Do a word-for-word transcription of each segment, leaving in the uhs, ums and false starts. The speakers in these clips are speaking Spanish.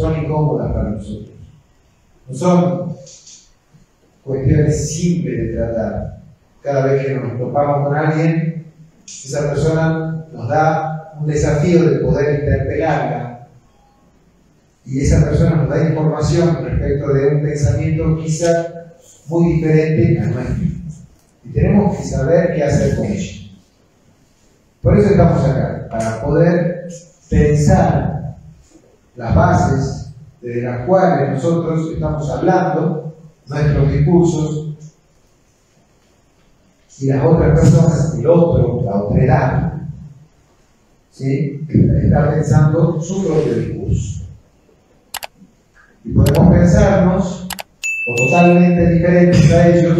son incómodas para nosotros. No son cuestiones simples de tratar. Cada vez que nos topamos con alguien, esa persona nos da un desafío de poder interpelarla, y esa persona nos da información respecto de un pensamiento quizá muy diferente al nuestro. Y tenemos que saber qué hacer con ello. Por eso estamos acá, para poder pensar las bases de las cuales nosotros estamos hablando, nuestros discursos, y las otras personas, el otro, la otredad, ¿sí?, está pensando su propio discurso. Y podemos pensarnos o totalmente diferentes a ellos,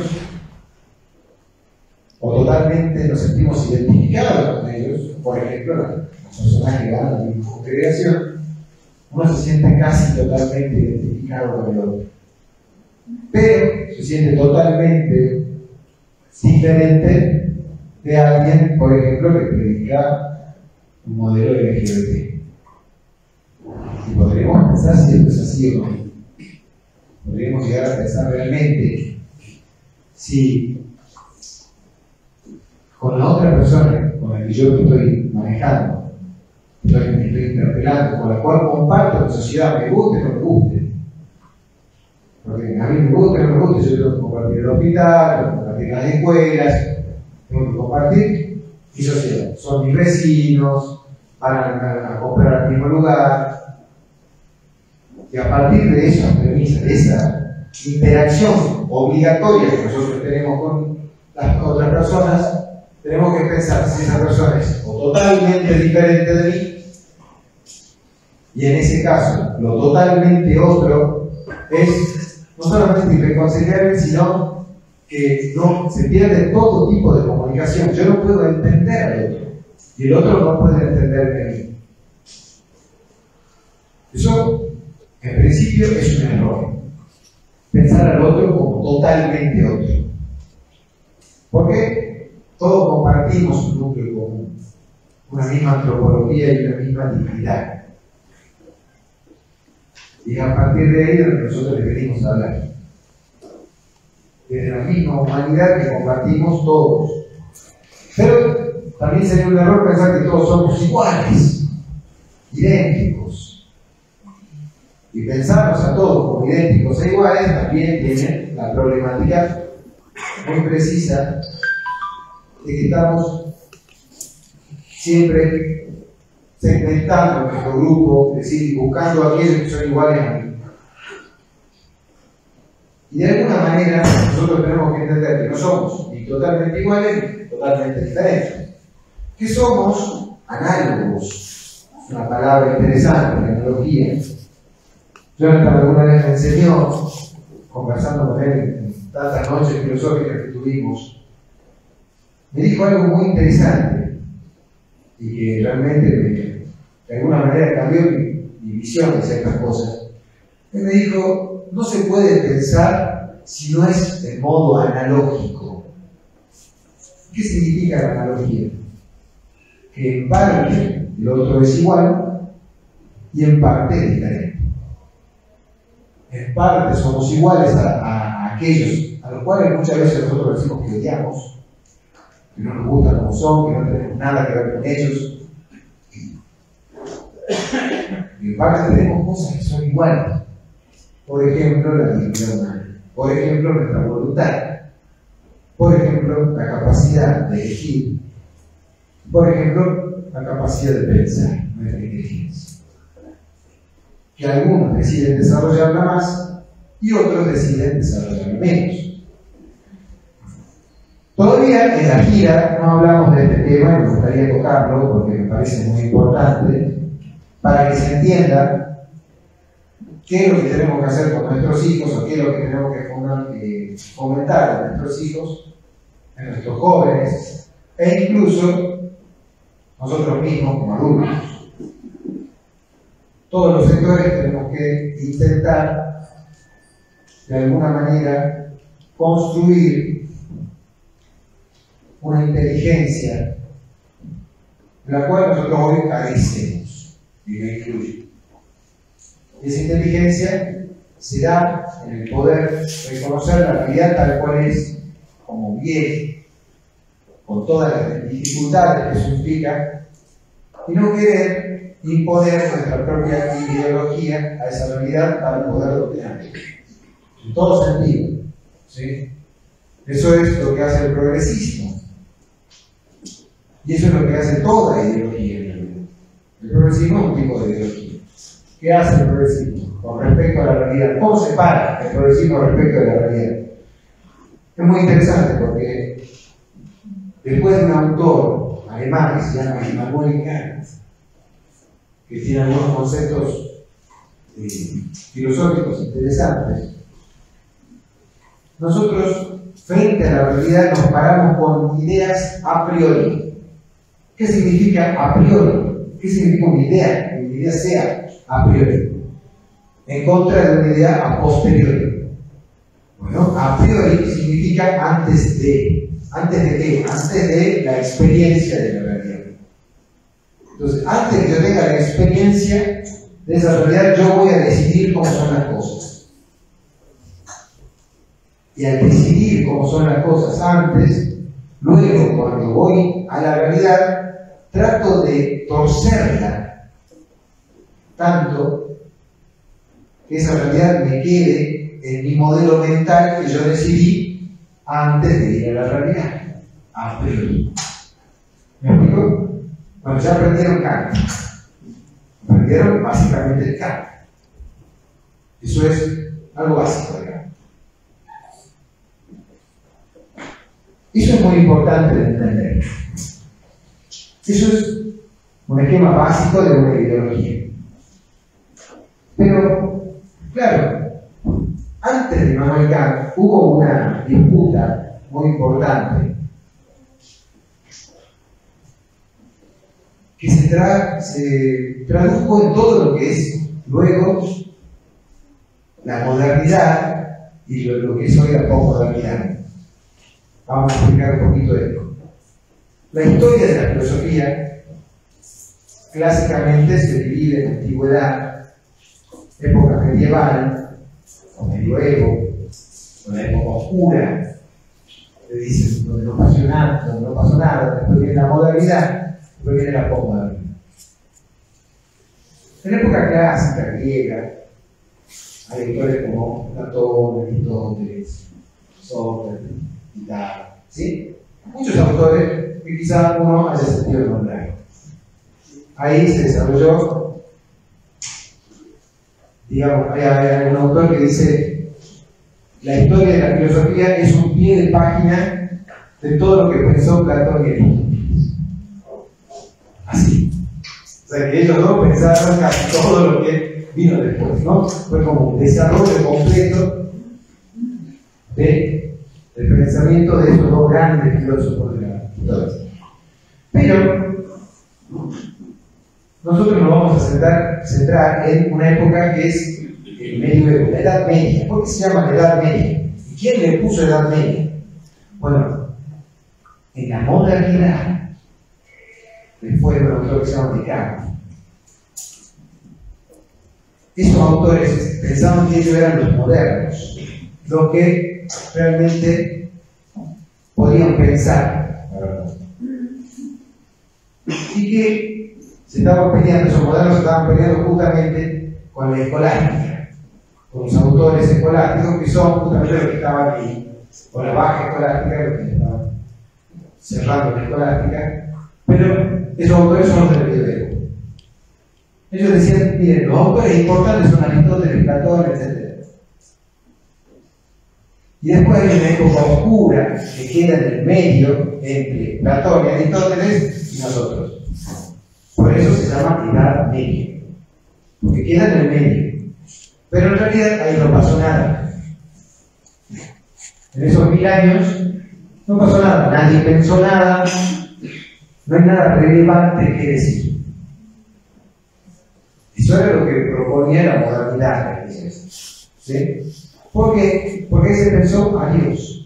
o totalmente nos sentimos identificados con ellos. Por ejemplo, las personas que van a la misma congregación, uno se siente casi totalmente identificado con el otro, pero se siente totalmente diferente de alguien, por ejemplo, que predica un modelo L G B T. Y podríamos pensar si esto es así o no. Podríamos llegar a pensar realmente si con la otra persona con la que yo estoy manejando, estoy, me estoy interpelando, con la cual comparto la sociedad, me guste o no me guste. Porque a mí me gusta o no me gusta, yo tengo que compartir el hospital, tengo que compartir las escuelas, tengo que compartir mi sociedad. Son mis vecinos, van a, a comprar al mismo lugar. Y a partir de esa premisa, de esa interacción obligatoria que nosotros tenemos con las otras personas, tenemos que pensar si esa persona es o totalmente diferente de mí, y en ese caso, lo totalmente otro es no solamente irreconciliable, sino que no, se pierde todo tipo de comunicación. Yo no puedo entender al otro, y el otro no puede entenderme a mí. Eso, en principio, es un error. Pensar al otro como totalmente otro. Porque todos compartimos un núcleo común, una misma antropología y una misma dignidad. Y a partir de ahí es donde nosotros le venimos a hablar. Desde la misma humanidad que compartimos todos. Pero también sería un error pensar que todos somos iguales, idénticos. Y pensarnos a todos como idénticos e iguales también tiene la problemática muy precisa de que estamos siempre segmentando nuestro grupo, es decir, buscando a aquellos que son iguales a mí. Y de alguna manera nosotros tenemos que entender que no somos ni totalmente iguales ni totalmente diferentes, que somos análogos. Es una palabra interesante, la analogía. Jonathan alguna vez me enseñó, conversando con él en tantas noches filosóficas que tuvimos, me dijo algo muy interesante y que realmente me, de alguna manera cambió mi, mi visión de ciertas cosas. Él me dijo, no se puede pensar si no es de modo analógico. ¿Qué significa la analogía? Que en parte el otro es igual y en parte es diferente. En parte somos iguales a, a, a aquellos a los cuales muchas veces nosotros decimos que odiamos, que no nos gustan como son, que no tenemos nada que ver con ellos. Y en parte tenemos cosas que son iguales. Por ejemplo, la dignidad humana. Por ejemplo, nuestra voluntad. Por ejemplo, la capacidad de elegir. Por ejemplo, la capacidad de pensar, nuestra inteligencia. Que algunos deciden desarrollarla más y otros deciden desarrollarla menos. Todavía en la gira no hablamos de este tema y me gustaría tocarlo porque me parece muy importante para que se entienda qué es lo que tenemos que hacer con nuestros hijos o qué es lo que tenemos que fomentar en nuestros hijos, en nuestros jóvenes e incluso nosotros mismos como adultos. Todos los sectores tenemos que intentar de alguna manera construir una inteligencia de la cual nosotros hoy carecemos, y me incluyo. Y esa inteligencia se da en el poder reconocer la realidad tal cual es, como viene, con todas las dificultades que eso implica, y no querer imponer nuestra propia ideología a esa realidad para poder dominarla. En todo sentido. ¿Sí? Eso es lo que hace el progresismo. Y eso es lo que hace toda ideología. El progresismo es un tipo de ideología. ¿Qué hace el progresismo con respecto a la realidad? ¿Cómo se para el progresismo respecto a la realidad? Es muy interesante porque después de un autor alemán que se llama Immanuel Kant, que tiene algunos conceptos eh, filosóficos interesantes, nosotros frente a la realidad nos paramos con ideas a priori. ¿Qué significa a priori? ¿Qué significa una idea? Que una idea sea a priori. En contra de una idea a posteriori. Bueno, a priori significa antes de. ¿Antes de qué? Antes de la experiencia de la realidad. Entonces, antes de que yo tenga la experiencia de esa realidad, yo voy a decidir cómo son las cosas. Y al decidir cómo son las cosas antes, luego cuando voy a la realidad, trato de torcerla tanto que esa realidad me quede en mi modelo mental que yo decidí antes de ir a la realidad. A priori. ¿Me explico? Bueno, ya aprendieron Kant. Aprendieron básicamente el Kant. Eso es algo básico de Kant. Eso es muy importante de entender. Eso es un esquema básico de una ideología. Pero, claro, antes de Immanuel Kant hubo una disputa muy importante que se, tra se tradujo en todo lo que es luego la modernidad y lo, lo que es hoy la posmodernidad. Vamos a explicar un poquito esto. La historia de la filosofía clásicamente se divide en antigüedad, época medieval, o medioevo, o la época oscura, que dicen donde no pasó nada, donde no pasó nada, después viene la modernidad, después viene la posmodernidad. En la época clásica, griega, hay autores como Platón, Aristóteles, Sócrates, Pitágoras, ¿sí? Muchos autores que quizá uno haya sentido nombrar. Ahí se desarrolló, digamos, hay, hay un autor que dice: la historia de la filosofía es un pie de página de todo lo que pensó Platón y Aristóteles. Así. O sea que ellos dos pensaron casi todo lo que vino después, ¿no? Fue como un desarrollo completo de, del pensamiento de esos dos grandes filósofos de la historia. Pero nosotros nos vamos a centrar, centrar en una época que es el medioevo, la Edad Media. ¿Por qué se llama la Edad Media? ¿Y quién le puso Edad Media? Bueno, en la modernidad después de un autor que se llama Descartes. Esos autores pensaban que ellos eran los modernos, los que realmente podían pensar, la verdad. Y que se estaban peleando, esos modernos se estaban peleando justamente con la escolástica, con los autores escolásticos que son justamente los que estaban ahí, con la baja escolástica, los que estaban cerrando la escolástica, pero esos autores son los del medioevo. Ellos decían: miren, los autores importantes son Aristóteles, Platón, etcétera. Y después hay una época oscura que queda en el medio entre Platón y Aristóteles y nosotros. Por eso se llama Edad Media, porque queda en el medio. Pero en realidad ahí no pasó nada. En esos mil años no pasó nada, nadie pensó nada, no hay nada relevante que decir. Eso era lo que proponía la modernidad, ¿sí? ¿Por qué? Porque se pensó a Dios.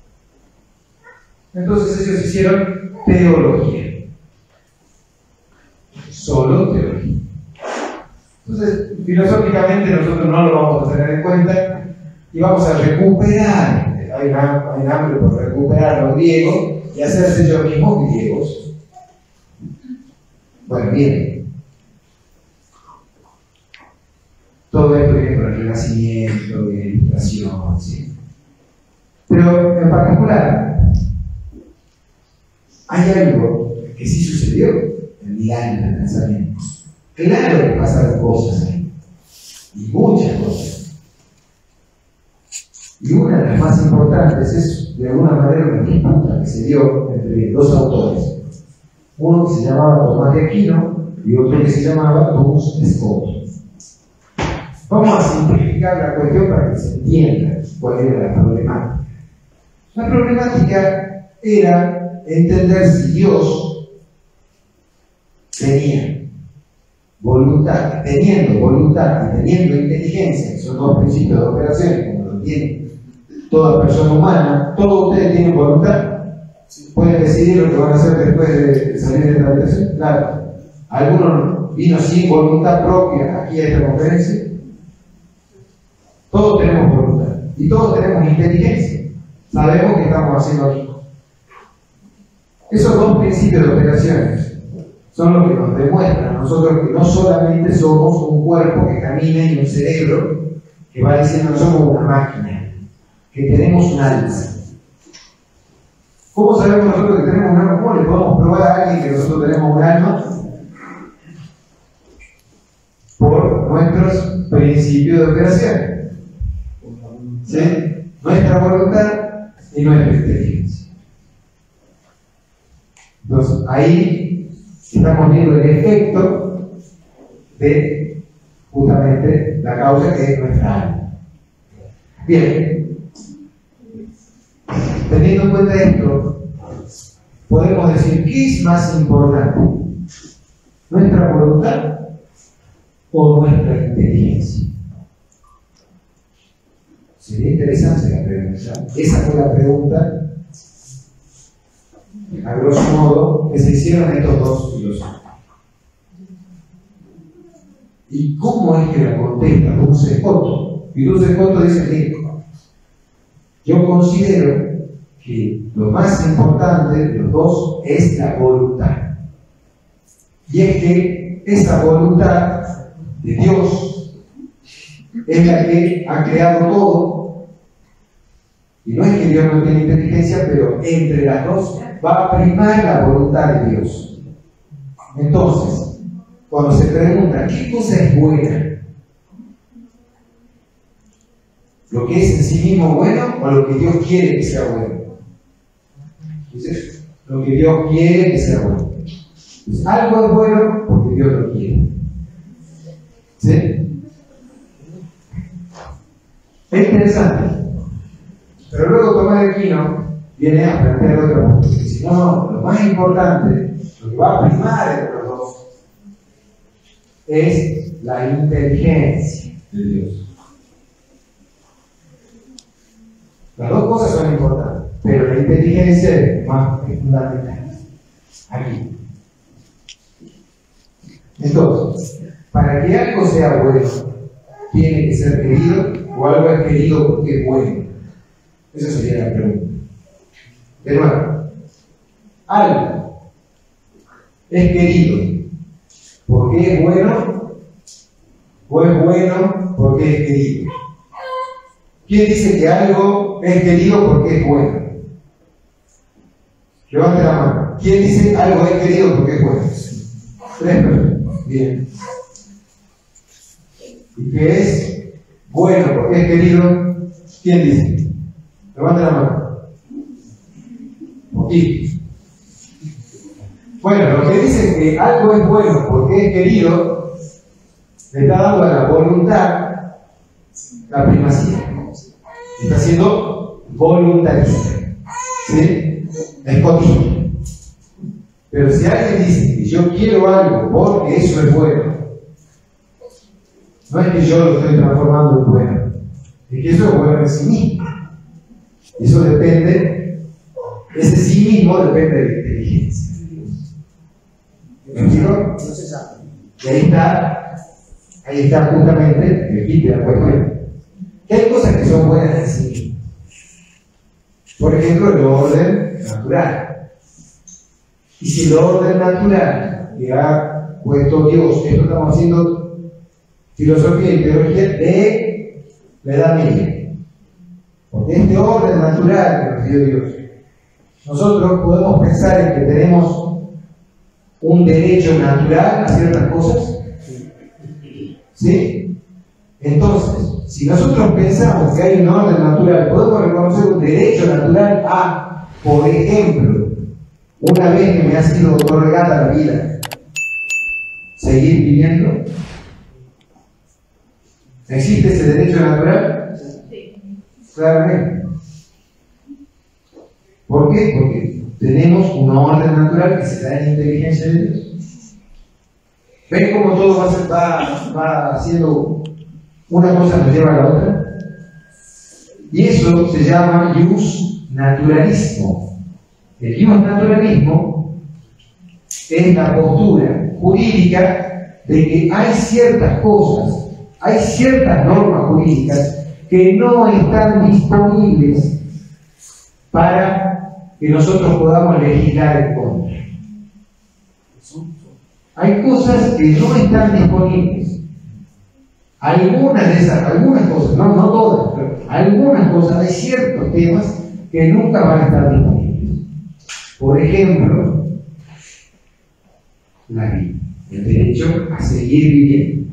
Entonces ellos hicieron teología. Solo teología. Entonces, filosóficamente nosotros no lo vamos a tener en cuenta y vamos a recuperar, hay un hambre por recuperar los griegos y hacerse ellos mismos griegos. Bueno, bien. Todo esto viene por el Renacimiento, la Ilustración, ¿sí? Pero en particular, hay algo que sí sucedió en Milán, en el pensamiento. Claro que pasaron cosas ahí, y muchas cosas. Y una de las más importantes es, de alguna manera, una disputa que se dio entre dos autores. Uno que se llamaba Tomás de Aquino y otro que se llamaba Duns Scotus. Vamos a simplificar la cuestión para que se entienda cuál era la problemática. La problemática era entender si Dios tenía voluntad, teniendo voluntad y teniendo inteligencia, que son dos principios de operaciones, como lo tiene toda persona humana. Todos ustedes tienen voluntad. Pueden decidir lo que van a hacer después de salir de esta habitación. Claro. ¿Alguno vino sin voluntad propia aquí a esta conferencia? Todos tenemos voluntad y todos tenemos inteligencia. Sabemos qué estamos haciendo aquí. Esos dos principios de operaciones son los que nos demuestran a nosotros que no solamente somos un cuerpo que camina y un cerebro que va diciendo no somos una máquina, que tenemos un alma. ¿Cómo sabemos nosotros que tenemos un alma? ¿Cómo le podemos probar a alguien que nosotros tenemos un alma? Por nuestros principios de operaciones. ¿Sí? Nuestra voluntad y nuestra inteligencia. Entonces, ahí estamos viendo el efecto de justamente la causa que es nuestra alma. Bien, teniendo en cuenta esto, podemos decir, ¿qué es más importante? ¿Nuestra voluntad o nuestra inteligencia? Sería interesante la pregunta. Esa fue la pregunta, a grosso modo, que se hicieron estos dos filósofos. ¿Y cómo es que la contesta Duns Scotus? Y Duns Scotus dice, mire, yo considero que lo más importante de los dos es la voluntad. Y es que esa voluntad de Dios es la que ha creado todo. Y no es que Dios no tiene inteligencia, pero entre las dos va a primar la voluntad de Dios. Entonces, cuando se pregunta ¿qué cosa es buena? ¿Lo que es en sí mismo bueno o lo que Dios quiere que sea bueno? Entonces, lo que Dios quiere que sea bueno. Entonces, algo es bueno porque Dios lo quiere. ¿Sí? Es interesante. Pero luego Tomás de Aquino viene a plantear otro punto. Si no, lo más importante, lo que va a primar entre los dos, es la inteligencia de Dios. Las dos cosas son importantes, pero la inteligencia es más fundamental. Aquí. Entonces, para que algo sea bueno, tiene que ser querido, o algo es querido porque es bueno. Esa sería la pregunta. De nuevo, algo es querido porque es bueno o es bueno porque es querido. ¿Quién dice que algo es querido porque es bueno? Levante la mano. ¿Quién dice algo es querido porque es bueno? Tres personas. Bien. ¿Y qué es bueno porque es querido? ¿Quién dice? Levante la mano. Poquito. Bueno, lo que dice que algo es bueno porque es querido, le está dando a la voluntad la primacía. Está siendo voluntarista. ¿Sí? Escotilla. Pero si alguien dice que yo quiero algo porque eso es bueno, no es que yo lo estoy transformando en bueno, es que eso es bueno en sí mismo. Y eso depende, ese sí mismo depende de la inteligencia. ¿Me explico? Y ahí está, Ahí está justamente el kit de la cuestión. Que hay cosas que son buenas en sí mismas. Por ejemplo, el orden natural. Y si el orden natural que ha puesto Dios, esto estamos haciendo filosofía y teología de la Edad Media. Porque este orden natural que nos dio Dios, nosotros podemos pensar en que tenemos un derecho natural a ciertas cosas. ¿Sí? Entonces, si nosotros pensamos que hay un orden natural, podemos reconocer un derecho natural a, por ejemplo, una vez que me ha sido otorgada la vida, seguir viviendo. ¿Existe ese derecho natural? Sí. Claramente. ¿Por qué? Porque tenemos un orden natural que se da en la inteligencia de Dios. ¿Ven cómo todo va, ser, va, va haciendo una cosa nos lleva a la otra? Y eso se llama ius naturalismo. El ius naturalismo es la postura jurídica de que hay ciertas cosas, hay ciertas normas jurídicas que no están disponibles para que nosotros podamos legislar en contra. Hay cosas que no están disponibles. Algunas de esas, algunas cosas, no, no todas, pero algunas cosas, hay ciertos temas que nunca van a estar disponibles. Por ejemplo, la vida, el derecho a seguir viviendo.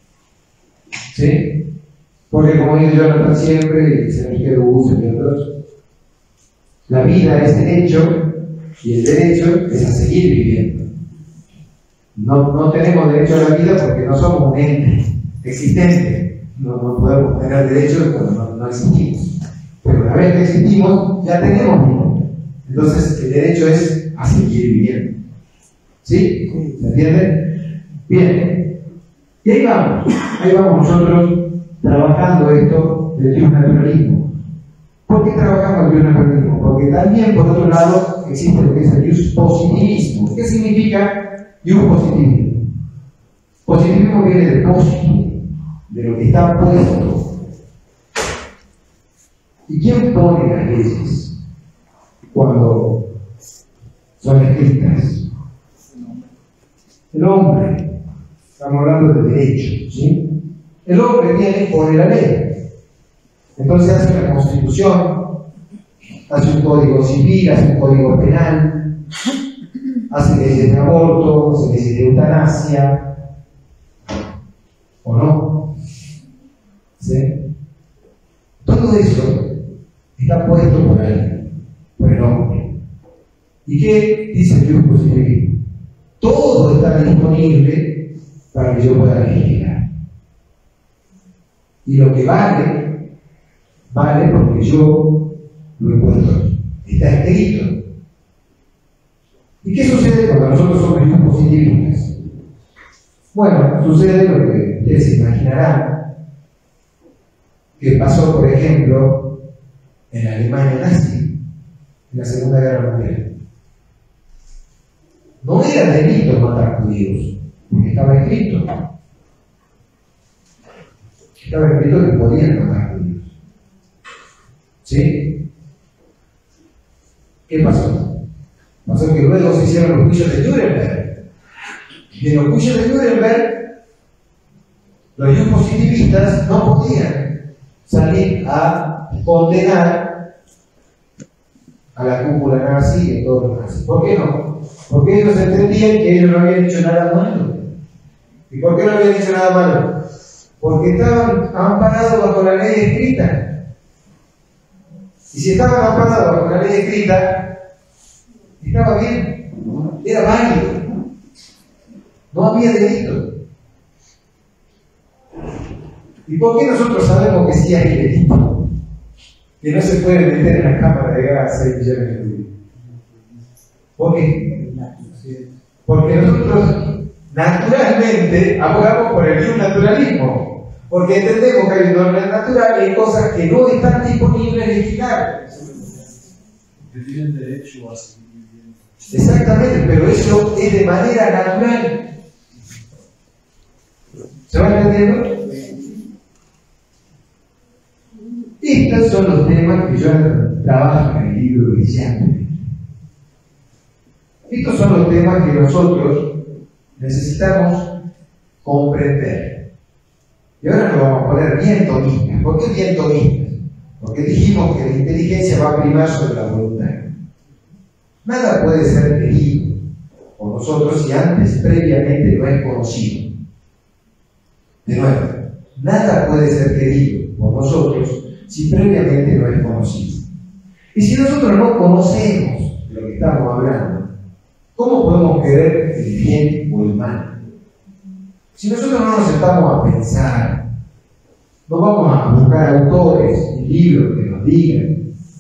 ¿Sí? Porque como dice Jonathan siempre, y se nos queda uso y otros, la vida es derecho y el derecho es a seguir viviendo. No, no tenemos derecho a la vida porque no somos un ente existente. No, no podemos tener derecho cuando no, no existimos. Pero una vez que existimos, ya tenemos vida. Entonces, el derecho es a seguir viviendo. ¿Sí? ¿Se entiende? Bien. Y ahí vamos. Ahí vamos nosotros trabajando esto del ius naturalismo. ¿Por qué trabajamos el ius naturalismo? Porque también, por otro lado, existe lo que es el ius positivismo. ¿Qué significa ius positivismo? Positivismo viene del positivo, de lo que está puesto. ¿Y quién pone las leyes cuando son escritas? El hombre. Estamos hablando de derecho, ¿sí? El hombre viene y pone la ley. Entonces hace una constitución, hace un código civil, hace un código penal, hace leyes de aborto, hace leyes de eutanasia, ¿o no? ¿Sí? Todo eso está puesto por él, por el hombre. ¿Y qué dice el ius positivismo? Todo está disponible para que yo pueda legislar. Y lo que vale, vale porque yo lo he puesto. Está escrito. ¿Y qué sucede cuando nosotros somos ius positivistas? Bueno, sucede lo que ustedes se imaginarán que pasó, por ejemplo, en la Alemania nazi, en la Segunda Guerra Mundial. No era delito matar judíos, porque estaba escrito. Estaba escrito que podían matar judíos. ¿Sí? ¿Qué pasó? Pasó que luego se hicieron los juicios de Nuremberg. Y en los juicios de Nuremberg, los ius positivistas no podían salir a condenar a la cúpula nazi y a todos los nazis. ¿Por qué no? Porque ellos entendían que ellos no habían hecho nada malo. ¿Y por qué no habían hecho nada malo? Porque estaban amparados bajo la ley escrita. Y si estaban amparados bajo la ley escrita, estaba bien, era válido, no había delito. ¿Y por qué nosotros sabemos que sí hay delito? Que no se puede meter en la cámara de gas seis millones de judíos. ¿Por qué? Porque nosotros naturalmente abogamos por el ius naturalismo, porque entendemos que hay un orden natural y hay cosas que no están disponibles legislar. Que tienen derecho a seguir viviendo. Exactamente, pero eso es de manera natural. O ¿Se va entendiendo? Estos son los temas que yo trabajo en el libro Brillante. Estos son los temas que nosotros necesitamos comprender. Y ahora nos vamos a poner bien tomistas. ¿Por qué bien tomistas? Porque dijimos que la inteligencia va a primar sobre la voluntad. Nada puede ser querido por nosotros si antes previamente no es conocido. De nuevo, nada puede ser querido por nosotros si previamente no es conocido. Y si nosotros no conocemos de lo que estamos hablando, ¿cómo podemos querer el bien o el mal? Si nosotros no nos sentamos a pensar, no vamos a buscar autores y libros que nos digan,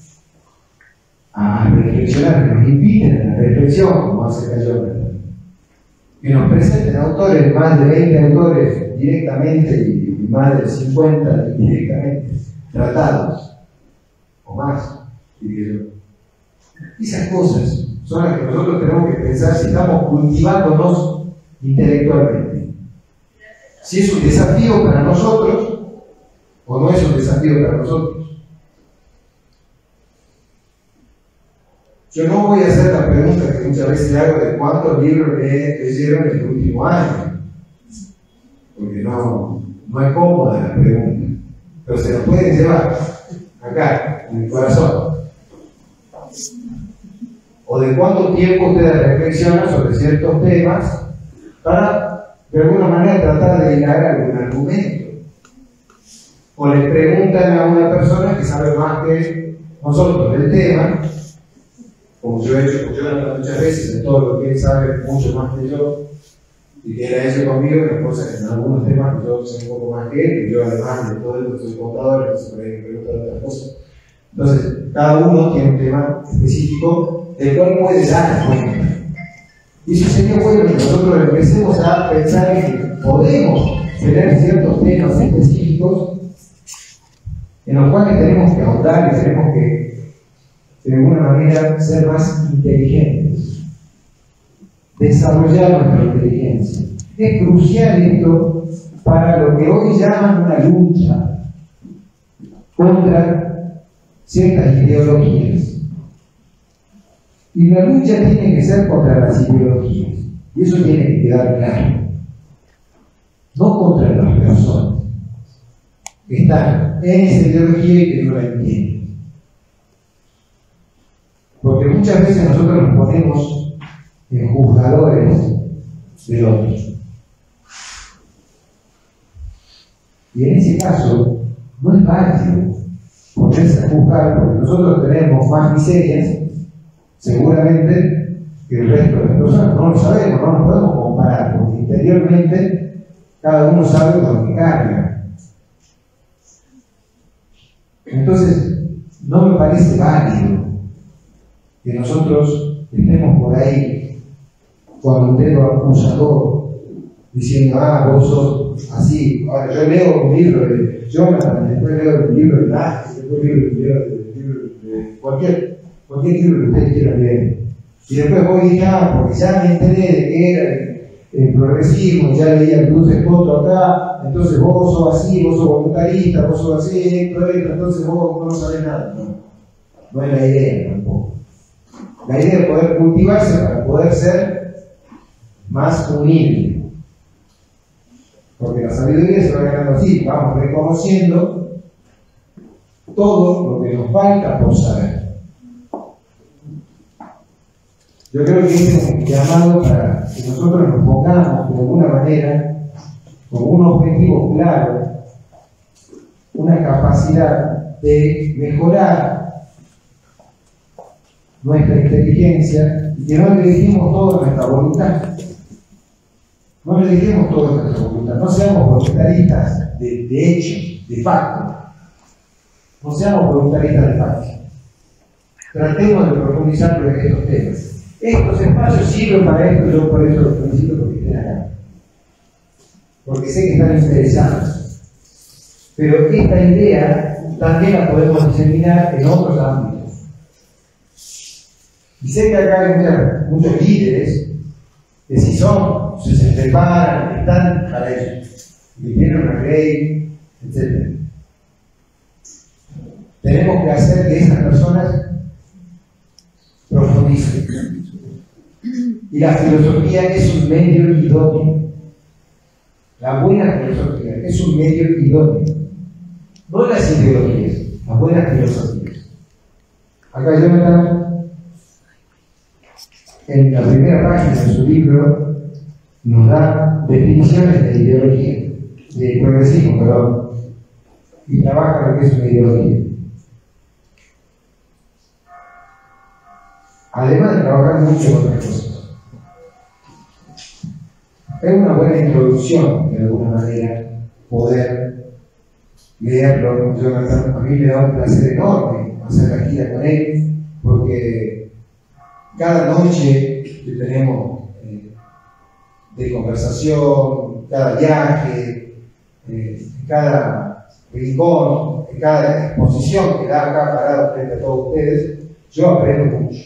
a reflexionar, que nos inviten a la reflexión, como hace Jonathan, que nos presenten autores, más de veinte autores directamente y más de cincuenta indirectamente tratados, o más, diría yo. Esas cosas son las que nosotros tenemos que pensar si estamos cultivándonos intelectualmente. Si es un desafío para nosotros o no es un desafío para nosotros. Yo no voy a hacer la pregunta que muchas veces hago de cuántos libros leyeron en el último año, porque no, no es cómoda la pregunta, pero se lo pueden llevar acá, en el corazón. O de cuánto tiempo ustedes reflexionan sobre ciertos temas para, de alguna manera, tratar de hilar algún argumento. O le preguntan a una persona que sabe más que nosotros del tema, como yo he hecho con Jonathan muchas veces, de todo lo que él sabe mucho más que yo, y que él ha hecho conmigo, en cosas en algunos temas que yo sé un poco más que él, y yo además de todo esto soy contador, entonces por ahí me preguntan otras cosas. Entonces, cada uno tiene un tema específico del cual puede dar cuenta. Y eso sería bueno que nosotros empecemos a pensar en que podemos tener ciertos temas específicos en los cuales tenemos que ahondar y tenemos que, de alguna manera, ser más inteligentes, desarrollar nuestra inteligencia. Es crucial esto para lo que hoy llaman una lucha contra ciertas ideologías. Y la lucha tiene que ser contra las ideologías. Y eso tiene que quedar claro. No contra las personas que están en esa ideología y que no la entienden. Porque muchas veces nosotros nos ponemos en juzgadores de otros. Y en ese caso, no es válido ponerse a juzgar, porque nosotros tenemos más miserias, seguramente, que el resto de las personas. No lo sabemos, no nos podemos comparar, porque interiormente cada uno sabe con lo que carga. Entonces, no me parece válido que nosotros estemos por ahí con un dedo acusador diciendo, ah, vos sos así. Ahora, yo leo un libro de Jonathan, después leo un libro de Vázquez, después leo un libro de, de, de cualquier, cualquier libro que ustedes quieran leer. Y después voy y digo, ah, porque ya me enteré de que era el, el progresismo, ya leía el Cruz Escoto acá, entonces vos sos así, vos sos voluntarista, vos sos así, esto, esto, entonces vos no sabés nada. No, no es la idea tampoco. La idea es poder cultivarse para poder ser más humilde. Porque la sabiduría se va ganando así, vamos reconociendo todo lo que nos falta por saber. Yo creo que este es un llamado para que nosotros nos pongamos de alguna manera como un objetivo claro, una capacidad de mejorar nuestra inteligencia y que no le dediquemos toda nuestra voluntad. No le dediquemos toda nuestra voluntad. No seamos voluntaristas de, de hecho, de facto. No seamos voluntaristas de facto. Tratemos de profundizar sobre estos temas. Estos espacios sirven para esto, yo por eso los felicito porque estén acá. Porque sé que están interesados. Pero esta idea también la podemos diseminar en otros ámbitos. Y sé que acá hay muchas, muchos líderes que si son, si se preparan, están para eso. que tienen una ley, etcétera. Tenemos que hacer que esas personas profundicen. Y la filosofía es un medio idóneo. La buena filosofía es un medio idóneo. No las ideologías, las buenas filosofías. Acá Jonathan, en la primera página de su libro, nos da definiciones de ideología, de progresismo, perdón, y trabaja lo que es una ideología. Además de trabajar mucho en otras cosas. Es una buena introducción, de alguna manera, poder leerlo. Jonathan, a mí me da un placer enorme hacer la gira con él, porque cada noche que tenemos eh, de conversación, cada viaje, eh, cada rincón, cada exposición que da acá parado frente a todos ustedes, yo aprendo mucho.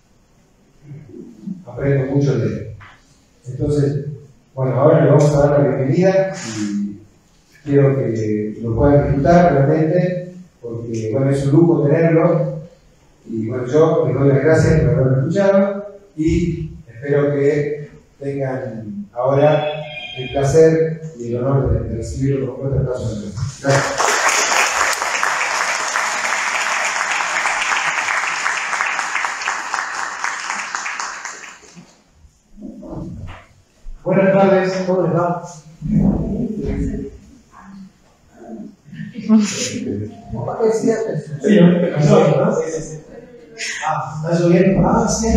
Aprendo mucho de él. Entonces, bueno, ahora le vamos a dar la bienvenida y quiero que lo puedan disfrutar realmente, porque bueno, es un lujo tenerlo. Y bueno, yo les doy las gracias por haberme escuchado y espero que tengan ahora el placer y el honor de, de recibirlo con fuerte aplauso. Gracias. Buenas tardes, ¿cómo les va? Sí, ¿no? Ah, ¿está lloviendo? Ah, sí,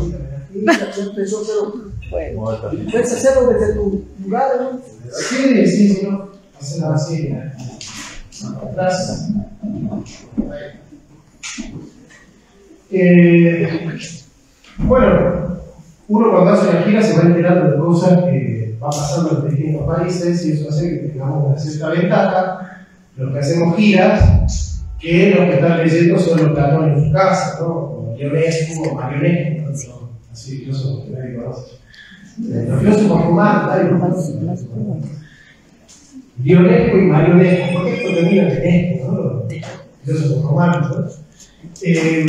Bueno, puedes hacerlo desde tu lugar, ¿no? Sí, sí, sí, no. Hacerlo así, atrás. Eh, bueno, uno cuando hace una gira se va enterando de cosas que van pasando en distintos países y eso hace que tengamos una cierta ventaja. Los que hacemos giras, que los que están leyendo son los que están en su casa, ¿no? Como Dionescu o Marionescu, ¿no? Así filósofos que nadie conoce. Los filósofos romanos, nadie los conoce. Dionescu y Marionescu, porque esto termina en esto, ¿no? Los filósofos romanos, ¿no? Eh,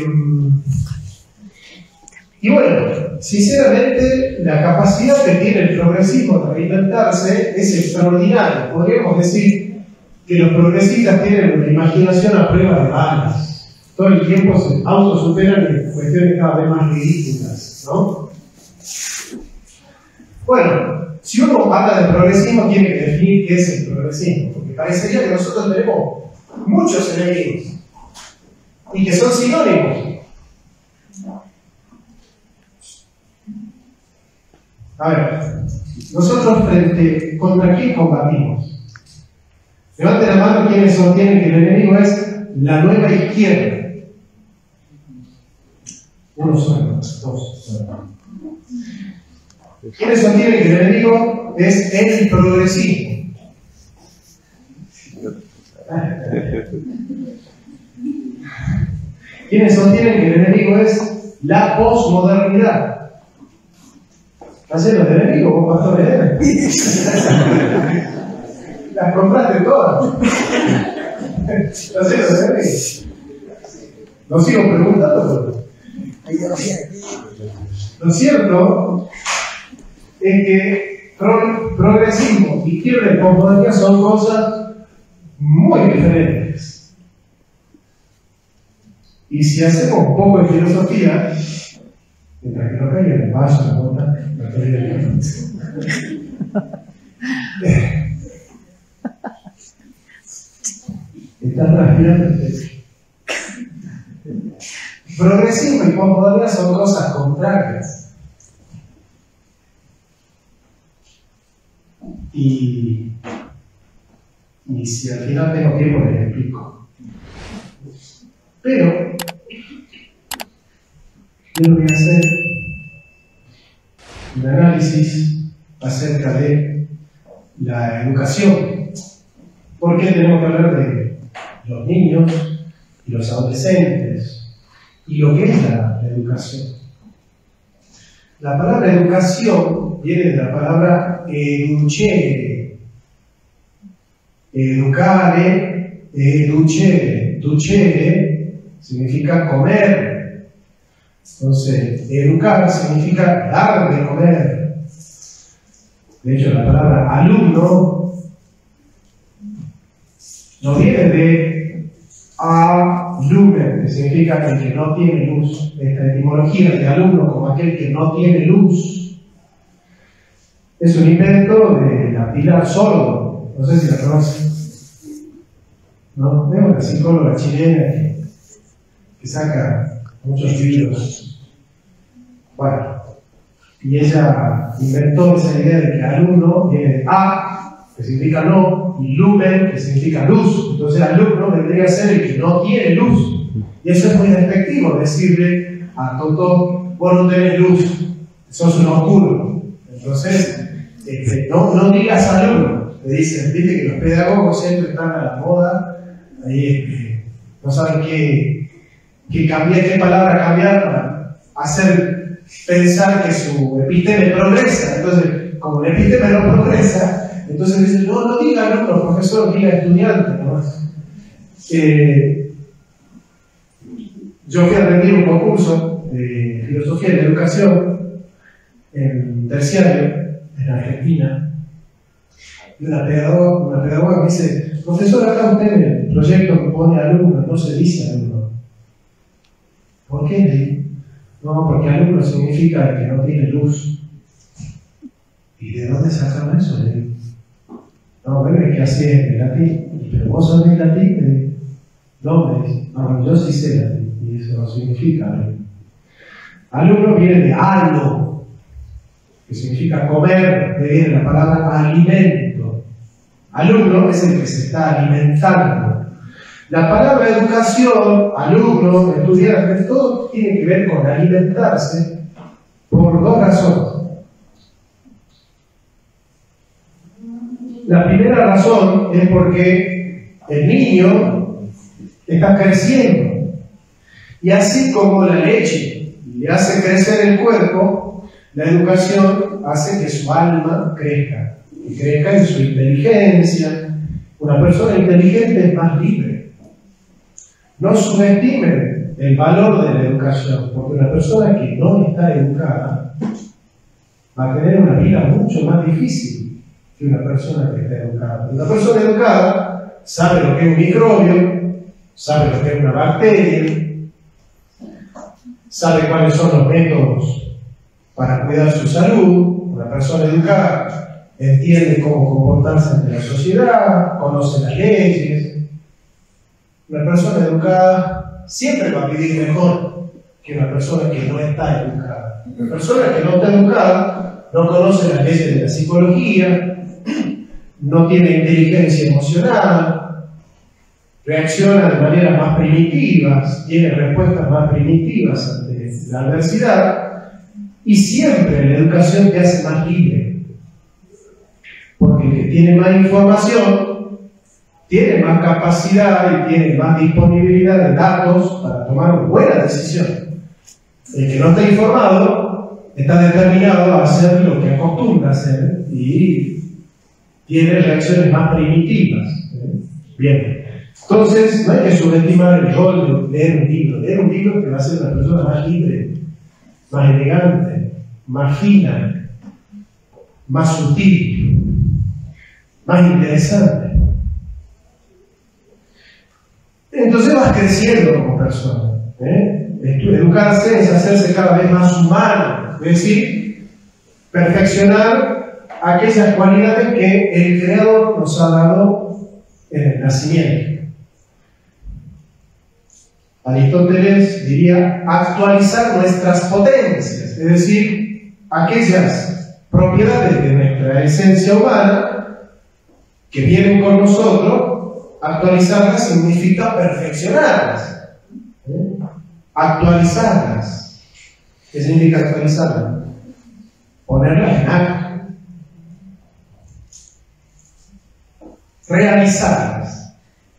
y bueno, sinceramente, la capacidad que tiene el progresismo de reinventarse es extraordinaria. Podríamos decir que los progresistas tienen una imaginación a prueba de balas. Todo el tiempo se autosuperan en cuestiones cada vez más ridículas, ¿no? Bueno, si uno habla de progresismo, tiene que definir qué es el progresismo, porque parecería que nosotros tenemos muchos enemigos y que son sinónimos. A ver, nosotros frente, ¿contra quién combatimos? Levanten la mano quienes sostienen que el enemigo es la nueva izquierda. Uno solo, dos. ¿Quiénes sostienen que el enemigo es el progresismo? ¿Quiénes sostienen que el enemigo es la posmodernidad? ¿Estás lleno de enemigos, vos, pastor? Las compraste todas. ¿Estás lleno de enemigos? No sigo preguntando, pero lo cierto es que pro progresismo y izquierda y posmodernidad son cosas muy diferentes. Y si hacemos un poco de filosofía, mientras que no caiga en el vaso la bota, la teoría de la está transpirando. Progresismo y posmodernidad son cosas contrarias. Y, y si al final tengo tiempo, les explico. Pero yo voy a hacer un análisis acerca de la educación. ¿Por qué tenemos que hablar de los niños y los adolescentes y lo que es la, la educación? La palabra educación viene de la palabra educere, educare, educere. Ducere significa comer. Entonces, educar significa dar de comer. De hecho, la palabra alumno no viene de a lumen, que significa el que no tiene luz. Esta etimología de alumno como aquel que no tiene luz es un invento de la Pilar Sordo. No sé si la conocen. ¿No? Es una psicóloga chilena que, que saca muchos libros. Bueno, y ella inventó esa idea de que alumno viene de a, que significa no, y lumen, que significa luz. Entonces, alumno vendría a ser el que no tiene luz. Y eso es muy despectivo, decirle a Toto, vos no tenés luz, sos un oscuro. Entonces, este, no, no digas alumno. Te dicen, viste que los pedagogos siempre están a la moda. Ahí este, no saben qué, qué cambiar, qué palabra cambiar para hacer pensar que su epíteme progresa. Entonces, como el epíteme no progresa, entonces dicen, no, no diga alumno, profesor, diga estudiante, ¿no? Eh, yo fui a rendir un concurso de filosofía y de educación en terciario, en Argentina, y una pedagoga, una pedagoga me dice, profesor, acá usted en el proyecto que pone alumno, no se dice alumno. ¿Por qué? No, porque alumno significa el que no tiene luz. ¿Y de dónde sacaron eso? Le digo. No, bueno, es que así es en latín. ¿Pero vos sos de latín? No, me dice. No, yo sí sé latín. Y eso no significa alumno. Alumno viene de alo, que significa comer, que viene la palabra alimento. Alumno es el que se está alimentando. La palabra educación, alumno, estudiante, todo tiene que ver con alimentarse por dos razones. La primera razón es porque el niño está creciendo. Y así como la leche le hace crecer el cuerpo, la educación hace que su alma crezca. Y crezca en su inteligencia. Una persona inteligente es más libre. No subestimen el valor de la educación, porque una persona que no está educada va a tener una vida mucho más difícil que una persona que está educada. Una persona educada sabe lo que es un microbio, sabe lo que es una bacteria, sabe cuáles son los métodos para cuidar su salud. Una persona educada entiende cómo comportarse ante la sociedad, conoce las leyes. Una persona educada siempre va a vivir mejor que una persona que no está educada. Una persona que no está educada no conoce las leyes de la psicología, no tiene inteligencia emocional, reacciona de manera más primitiva, tiene respuestas más primitivas ante la adversidad, y siempre la educación te hace más libre. Porque el que tiene más información, tiene más capacidad y tiene más disponibilidad de datos para tomar una buena decisión. El que no está informado está determinado a hacer lo que acostumbra a hacer y tiene reacciones más primitivas. Bien, entonces no hay que subestimar el rol de leer un libro. Leer un libro te va a hacer una persona más libre, más elegante, más fina, más sutil, más interesante. Entonces vas creciendo como persona. ¿eh? Educarse es hacerse cada vez más humano, es decir, perfeccionar aquellas cualidades que el Creador nos ha dado en el nacimiento. Aristóteles diría actualizar nuestras potencias, es decir, aquellas propiedades de nuestra esencia humana que vienen con nosotros, actualizarlas significa perfeccionarlas. ¿eh? Actualizarlas. ¿Qué significa actualizarlas? Ponerlas en acto. Realizarlas.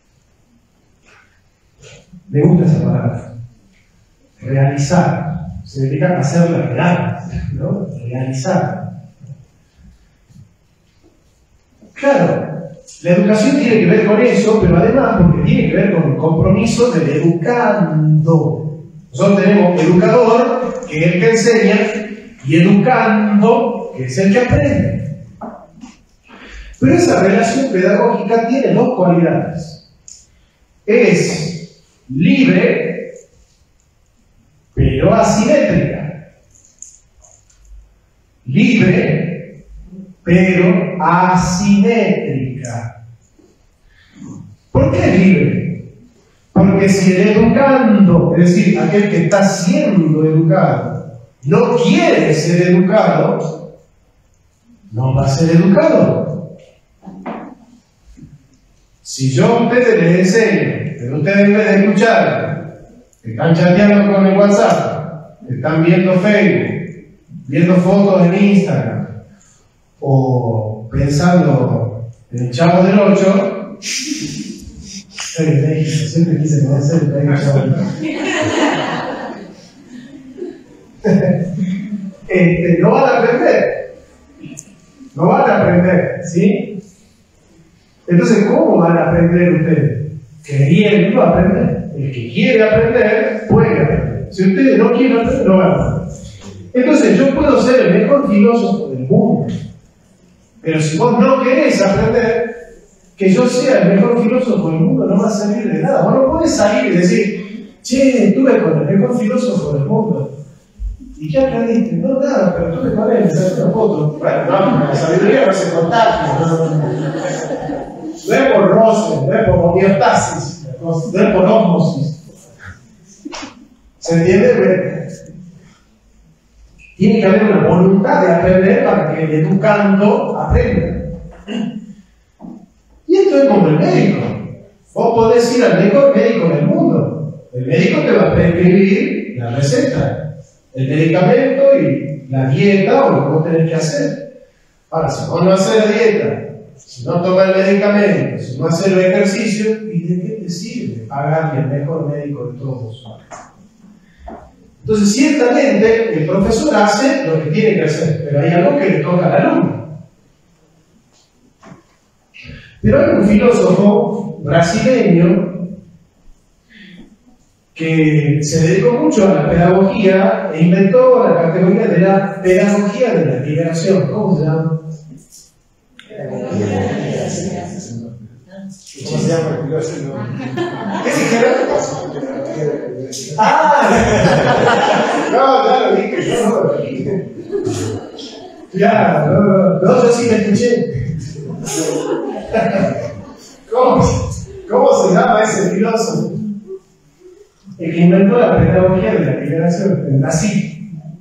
Me gusta esa palabra. Realizar. Significa hacerlas real, ¿no? Realizar. Claro, la educación tiene que ver con eso, pero además porque tiene que ver con el compromiso del educando. Nosotros tenemos educador, que es el que enseña, y educando, que es el que aprende. Pero esa relación pedagógica tiene dos cualidades. Es libre, pero asimétrica. Libre, pero asimétrica. ¿Por qué es libre? Porque si el educando, es decir, aquel que está siendo educado, no quiere ser educado, no va a ser educado. Si yo a ustedes les enseño, pero ustedes en vez de escuchar, están chateando con el WhatsApp, están viendo Facebook, viendo fotos en Instagram, o pensando en el Chavo del Ocho, siempre quise conocer el Chavo del Ocho. Este, no van a aprender, no van a aprender, ¿sí? Entonces, ¿cómo van a aprender ustedes? Queriendo aprender. El que quiere aprender, puede aprender. Si ustedes no quieren aprender, no van a aprender. Entonces, yo puedo ser el mejor filósofo del mundo, pero si vos no querés aprender, que yo sea el mejor filósofo del mundo no va a servir de nada. Vos no podés salir y decir, che, estuve con el mejor filósofo del mundo. ¿Y qué aprendiste? No, nada, pero estuve con él, me saqué una foto. Bueno, no, la sabiduría no se contagia. No, no, no. No es por roce, no es por homeostasis, no es por ósmosis. ¿Se entiende? Tiene que haber una voluntad de aprender para que el educando aprenda. Y esto es como el médico. Vos podés ir al mejor médico del mundo. El médico te va a prescribir la receta, el medicamento y la dieta o lo que vos tenés que hacer. Ahora, si vos no haces la dieta, si no tomas el medicamento, si no haces los ejercicios, ¿y de qué te sirve pagarle al mejor médico de todos? Entonces, ciertamente, el profesor hace lo que tiene que hacer, pero hay algo que le toca al alumno. Pero hay un filósofo brasileño que se dedicó mucho a la pedagogía e inventó la categoría de la pedagogía de la liberación. ¿Cómo se llama? ¿Cómo se llama el filósofo? ¿Qué dijeron? ¡Ah! No, ya lo dije, yo no lo dije. Ya, no, no, no, yo sí me escuché. ¿Cómo, ¿Cómo se llama ese filósofo? El que inventó la pedagogía de la liberación en Brasil.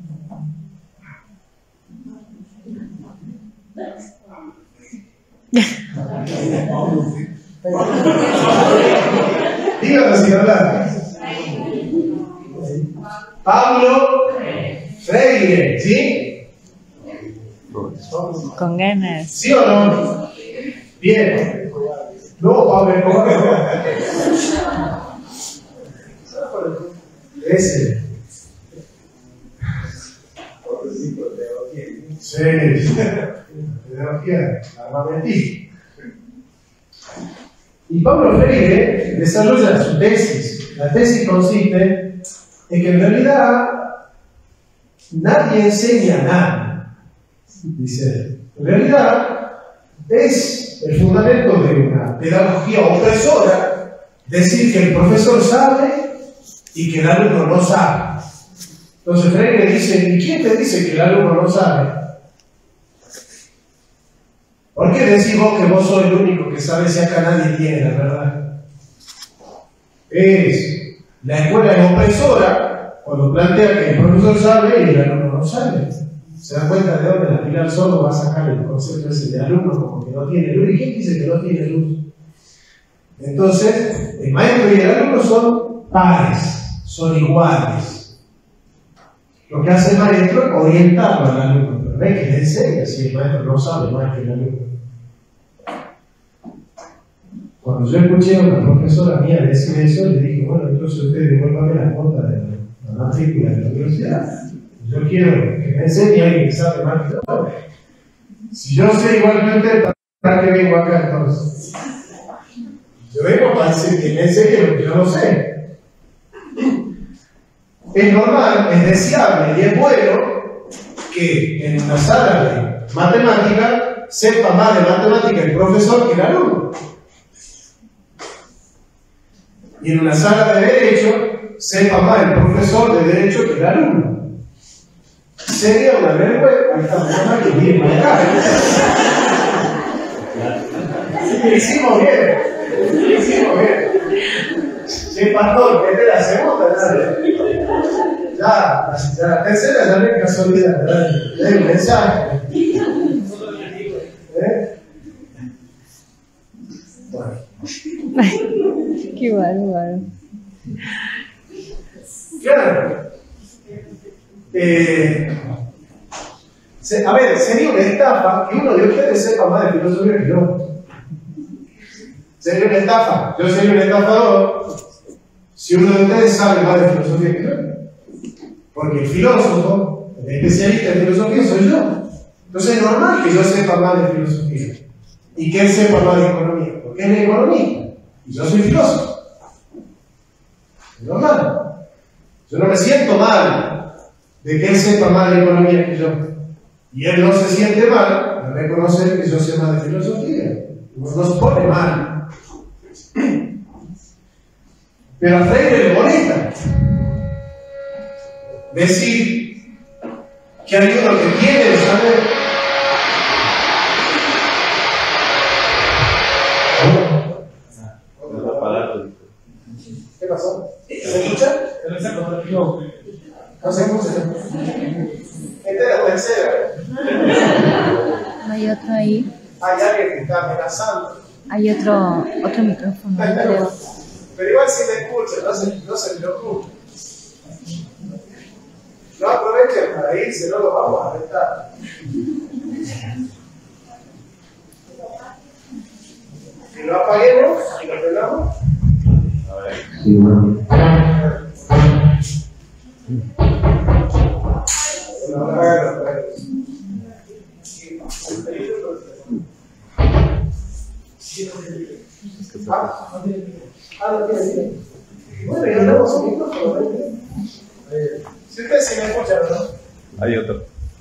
Díganlo sin hablar. Pablo Freire, ¿sí? Con ganas. ¿Sí o no? Bien. No, Pablo Escobar. Ese. Sí. Pedagogía armamentista. Y Pablo Freire desarrolla su tesis. La tesis consiste en que en realidad nadie enseña nada. Dice, en realidad es el fundamento de una pedagogía opresora decir que el profesor sabe y que el alumno no sabe. Entonces Freire dice, ¿y quién te dice que el alumno no sabe? ¿Por qué decís vos que vos sos el único que sabe si acá nadie tiene la verdad? Es, la escuela es opresora cuando plantea que el profesor sabe y el alumno no sabe. ¿Se da cuenta de dónde la Pilar solo va a sacar el concepto ese de alumno como que no tiene luz? ¿Y quién dice que no tiene luz? Entonces, el maestro y el alumno son pares, son iguales. Lo que hace el maestro es orientarlo al alumno, pero no es que le enseña si el maestro no sabe más que el alumno. Cuando yo escuché a una profesora mía decir eso, le dije, bueno, entonces usted devuélvame la cuota de la matrícula de la universidad. Yo quiero que me enseñe a alguien que sabe más que yo. Si yo sé igual que usted, ¿Para qué vengo acá entonces? Yo vengo para decir que me enseñe lo que yo no sé. Es normal, es deseable y es bueno que en una sala de matemática sepa más de matemática el profesor que el alumno. Y en una sala de derecho sepa más el profesor de derecho que el alumno. Sería una vergüenza. Ahí está, mamá que viene para acá. Sí, hicimos bien. Hicimos bien. Sí, pastor, que es la segunda, ¿sabes? Ya, ya la tercera ya me casualidad, ¿verdad? Ya hay un mensaje. ¿Eh? Bueno. Qué bárbaro. Claro. Eh, se, a ver, sería una estafa que uno de ustedes sepa más de filosofía que yo. Sería una estafa. Yo sería un estafador si uno de ustedes sabe más de filosofía que yo. Porque el filósofo, el especialista en filosofía soy yo. Entonces es normal que yo sepa más de filosofía y que él sepa más de economía, porque él es economista y yo soy filósofo. Es normal. Yo no me siento mal de que él sepa más de economía que yo. Y él no se siente mal de reconocer que yo sé más de filosofía. No se pone mal. Pero a Freire le molesta decir que hay uno que tiene el saber. ¿Qué pasó? ¿Se escucha? No. No se escucha. Esta es la tercera. Hay otro ahí. Hay alguien que está amenazando. Hay otro, otro micrófono. Pero, pero igual si le escucha, no se, no se le ocurre. No aprovechen para irse, no lo vamos a arrestar. Que lo apaguemos y lo prendamos. Sí, bueno. No, apágalo, apágalo. Ah, no tiene micrófono. Ah, no tiene micrófono. Bueno, y hablamos un micrófono, ¿no? Si ustedes se me escuchan, ¿no? Hay otro.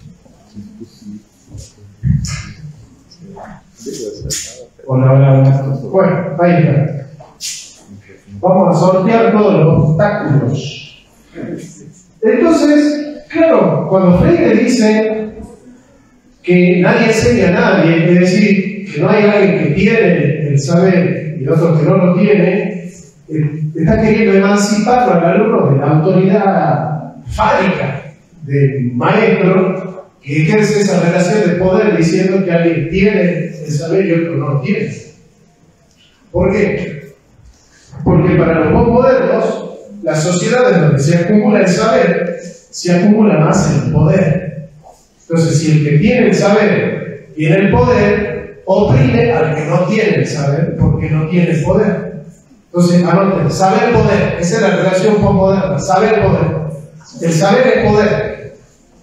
Hola, hola, hola. Bueno, ahí está. Vamos a sortear todos los obstáculos. Entonces, claro, cuando Freire dice que nadie enseña a nadie, es decir, que no hay alguien que tiene el saber y otro que no lo tiene, está queriendo emancipar al alumno de la autoridad fálica del maestro que ejerce esa relación de poder diciendo que alguien tiene el saber y otro no lo tiene. ¿Por qué? Porque para los posmodernos, las sociedades donde se acumula el saber, se acumula más el poder. Entonces, si el que tiene el saber tiene el poder, oprime al que no tiene el saber porque no tiene el poder. Entonces, anoten, saber-poder, esa es la relación posmoderna, saber-poder. El saber es poder.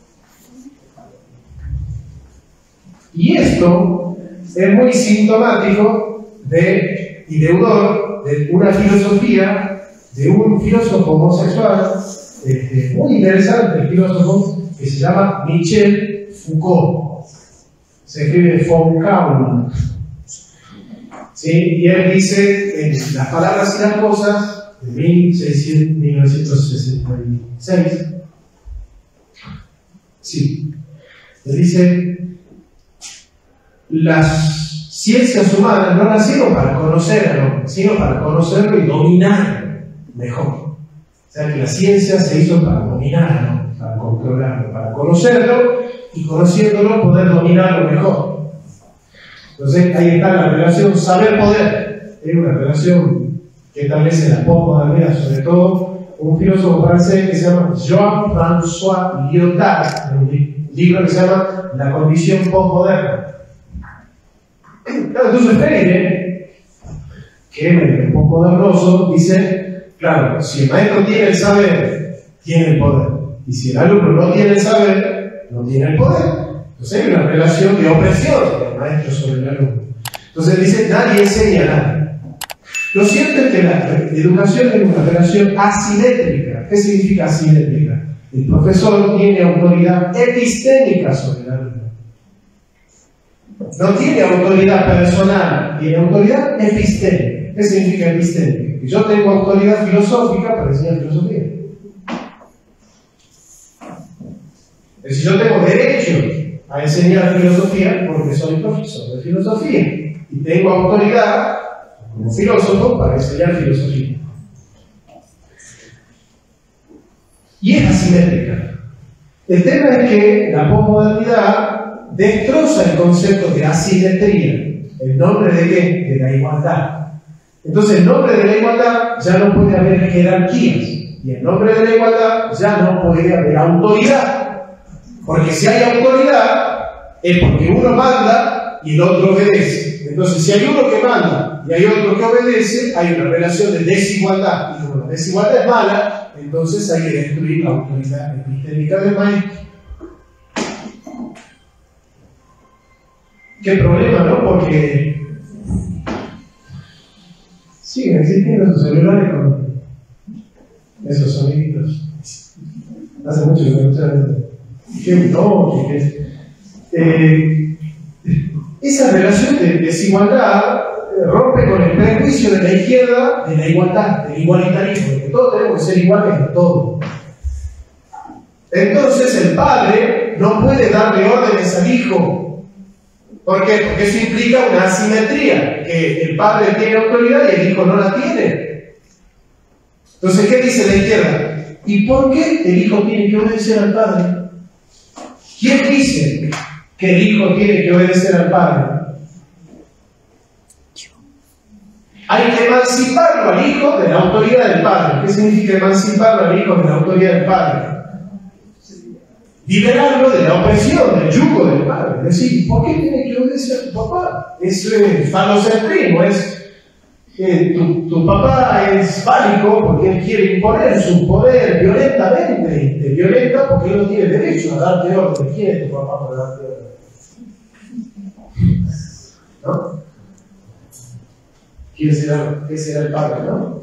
Y esto es muy sintomático de, y deudor de una filosofía de un filósofo homosexual este, muy interesante, el filósofo que se llama Michel Foucault. Se escribe Foucault. ¿Sí? Y él dice en Las palabras y las cosas de mil novecientos sesenta y seis. Sí. Él dice: las ciencias humanas no nacieron para conocer al hombre, sino para conocerlo y dominarlo mejor. O sea que la ciencia se hizo para dominarlo, ¿no? Para controlarlo, para conocerlo y conociéndolo poder dominarlo mejor. Entonces ahí está la relación saber-poder. Es una relación que establece la posmodernidad, sobre todo un filósofo francés que se llama Jean-François Lyotard, un libro que se llama La condición posmoderna. Claro, entonces Freire, que es el posmodernoso, dice, claro, si el maestro tiene el saber, tiene el poder. Y si el alumno no tiene el saber, no tiene el poder. Entonces hay una relación de opresión del maestro sobre el alumno. Entonces dice, nadie enseña nada. Lo cierto es que la educación es una relación asimétrica. ¿Qué significa asimétrica? El profesor tiene autoridad epistémica sobre el alumno. No tiene autoridad personal, tiene autoridad epistémica. ¿Qué significa epistémica? Que yo tengo autoridad filosófica para enseñar filosofía. Es decir, yo tengo derecho a enseñar filosofía porque soy profesor de filosofía y tengo autoridad como filósofo para enseñar filosofía. Y es asimétrica. El tema es que la posmodernidad destroza el concepto de asimetría. ¿En nombre de qué? De la igualdad. Entonces, en nombre de la igualdad ya no puede haber jerarquías. Y en nombre de la igualdad ya no puede haber autoridad. Porque si hay autoridad, es porque uno manda y el otro obedece. Entonces, si hay uno que manda y hay otro que obedece, hay una relación de desigualdad. Y como la desigualdad es mala, entonces hay que destruir la autoridad epistémica del maestro. Qué problema, ¿no? Porque siguen existiendo esos celulares con esos soniditos. Hace mucho que no escucharon. Qué no, que eh, esa relación de desigualdad eh, rompe con el prejuicio de la izquierda de la igualdad, del igualitarismo, de que todos tenemos que ser iguales en todo. Entonces el padre no puede darle órdenes al hijo. ¿Por qué? Porque eso implica una asimetría, que el padre tiene autoridad y el hijo no la tiene. Entonces, ¿qué dice la izquierda? ¿Y por qué el hijo tiene que obedecer al padre? ¿Quién dice que el hijo tiene que obedecer al padre? Hay que emanciparlo al hijo de la autoridad del padre. ¿Qué significa emanciparlo al hijo de la autoridad del padre? Liberarlo de la opresión, del yugo del padre. Es decir, ¿por qué tiene que obedecer a tu papá? Eso es falocentrismo, es Eh, tu, tu papá es fálico porque él quiere imponer su poder violentamente y te violenta porque él no tiene derecho a darte orden. ¿Quién es tu papá para darte orden? ¿No? ¿Quién será, ¿Qué será el padre, no?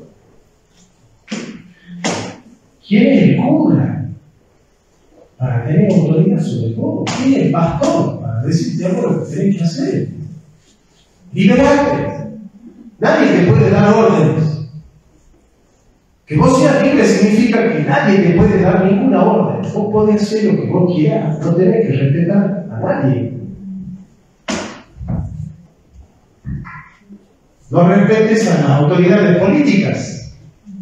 ¿Quién es el cura para tener autoridad sobre todo? ¿Quién es el pastor para decirte algo lo que tenés que hacer? Liberarte. Nadie te puede dar órdenes. Que vos seas libre significa que nadie te puede dar ninguna orden. Vos podés hacer lo que vos quieras, no tenés que respetar a nadie. No respetes a las autoridades políticas.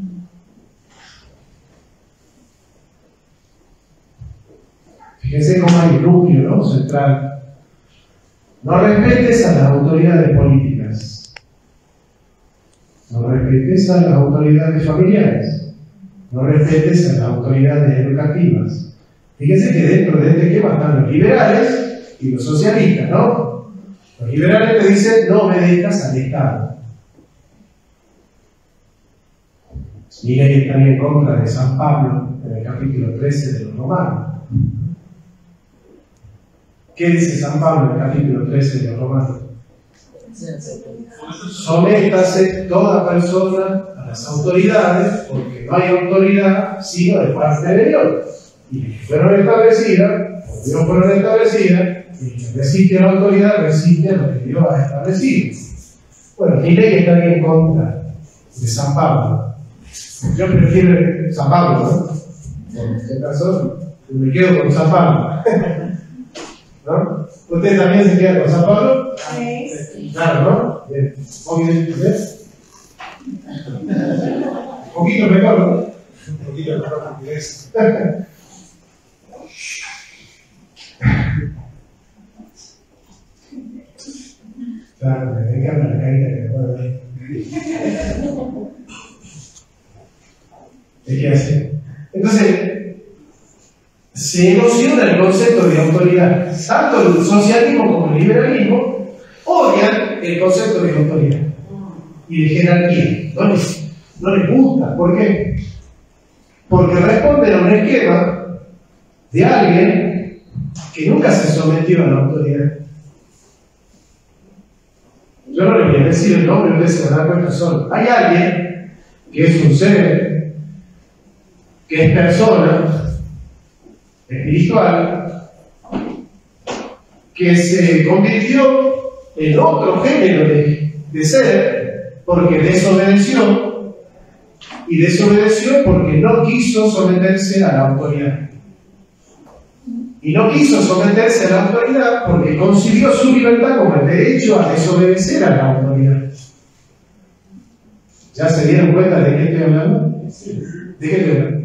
Fíjense cómo hay un núcleo, ¿no? Central. No respetes a las autoridades políticas. No respetes a las autoridades familiares, no respetes a las autoridades educativas. Fíjense que dentro de este esquema están los liberales y los socialistas, ¿no? Los liberales te dicen no obedezcas al Estado. Milei está en contra de San Pablo en el capítulo trece de los Romanos. ¿Qué dice San Pablo en el capítulo trece de los Romanos? Sométase toda persona a las autoridades, porque no hay autoridad sino de parte de Dios. Y las que fueron establecidas, por Dios fueron establecidas, y el que resiste a la autoridad resiste a lo que Dios ha establecido. Bueno, mi ley está en contra de San Pablo. Yo prefiero San Pablo, ¿no? En este caso, me quedo con San Pablo. ¿No? ¿Usted también se queda con San Pablo? Sí. Claro, ¿no? Bien. Un poquito mejor, ¿no? Un poquito mejor porque es. Claro, me encanta la carita que me pone ahí. ¿Qué hace? Entonces, se erosiona el concepto de autoridad. Tanto el socialismo como el liberalismo odian el concepto de autoridad y de jerarquía. No les, no les gusta. ¿Por qué? Porque responden a un esquema de alguien que nunca se sometió a la autoridad. yo no le voy a decir el nombre, ustedes se van a dar cuenta solo. Hay alguien que es un ser, que es persona espiritual, que se convirtió en otro género de, de ser porque desobedeció, y desobedeció porque no quiso someterse a la autoridad. Y no quiso someterse a la autoridad porque concibió su libertad como el derecho a desobedecer a la autoridad. ¿Ya se dieron cuenta de qué estoy hablando? ¿De qué estoy hablando?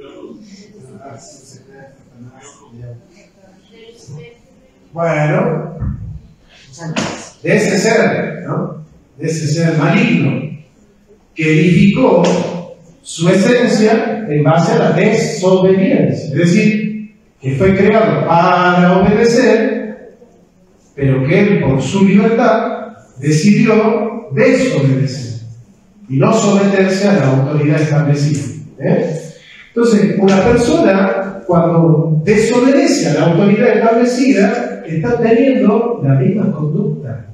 Bueno, de ese ser, ¿no? De ese ser maligno que edificó su esencia en base a la desobediencia. Es decir, que fue creado para obedecer, pero que él, por su libertad, decidió desobedecer y no someterse a la autoridad establecida. ¿eh? Entonces, una persona, cuando desobedece a la autoridad establecida, está teniendo la misma conducta.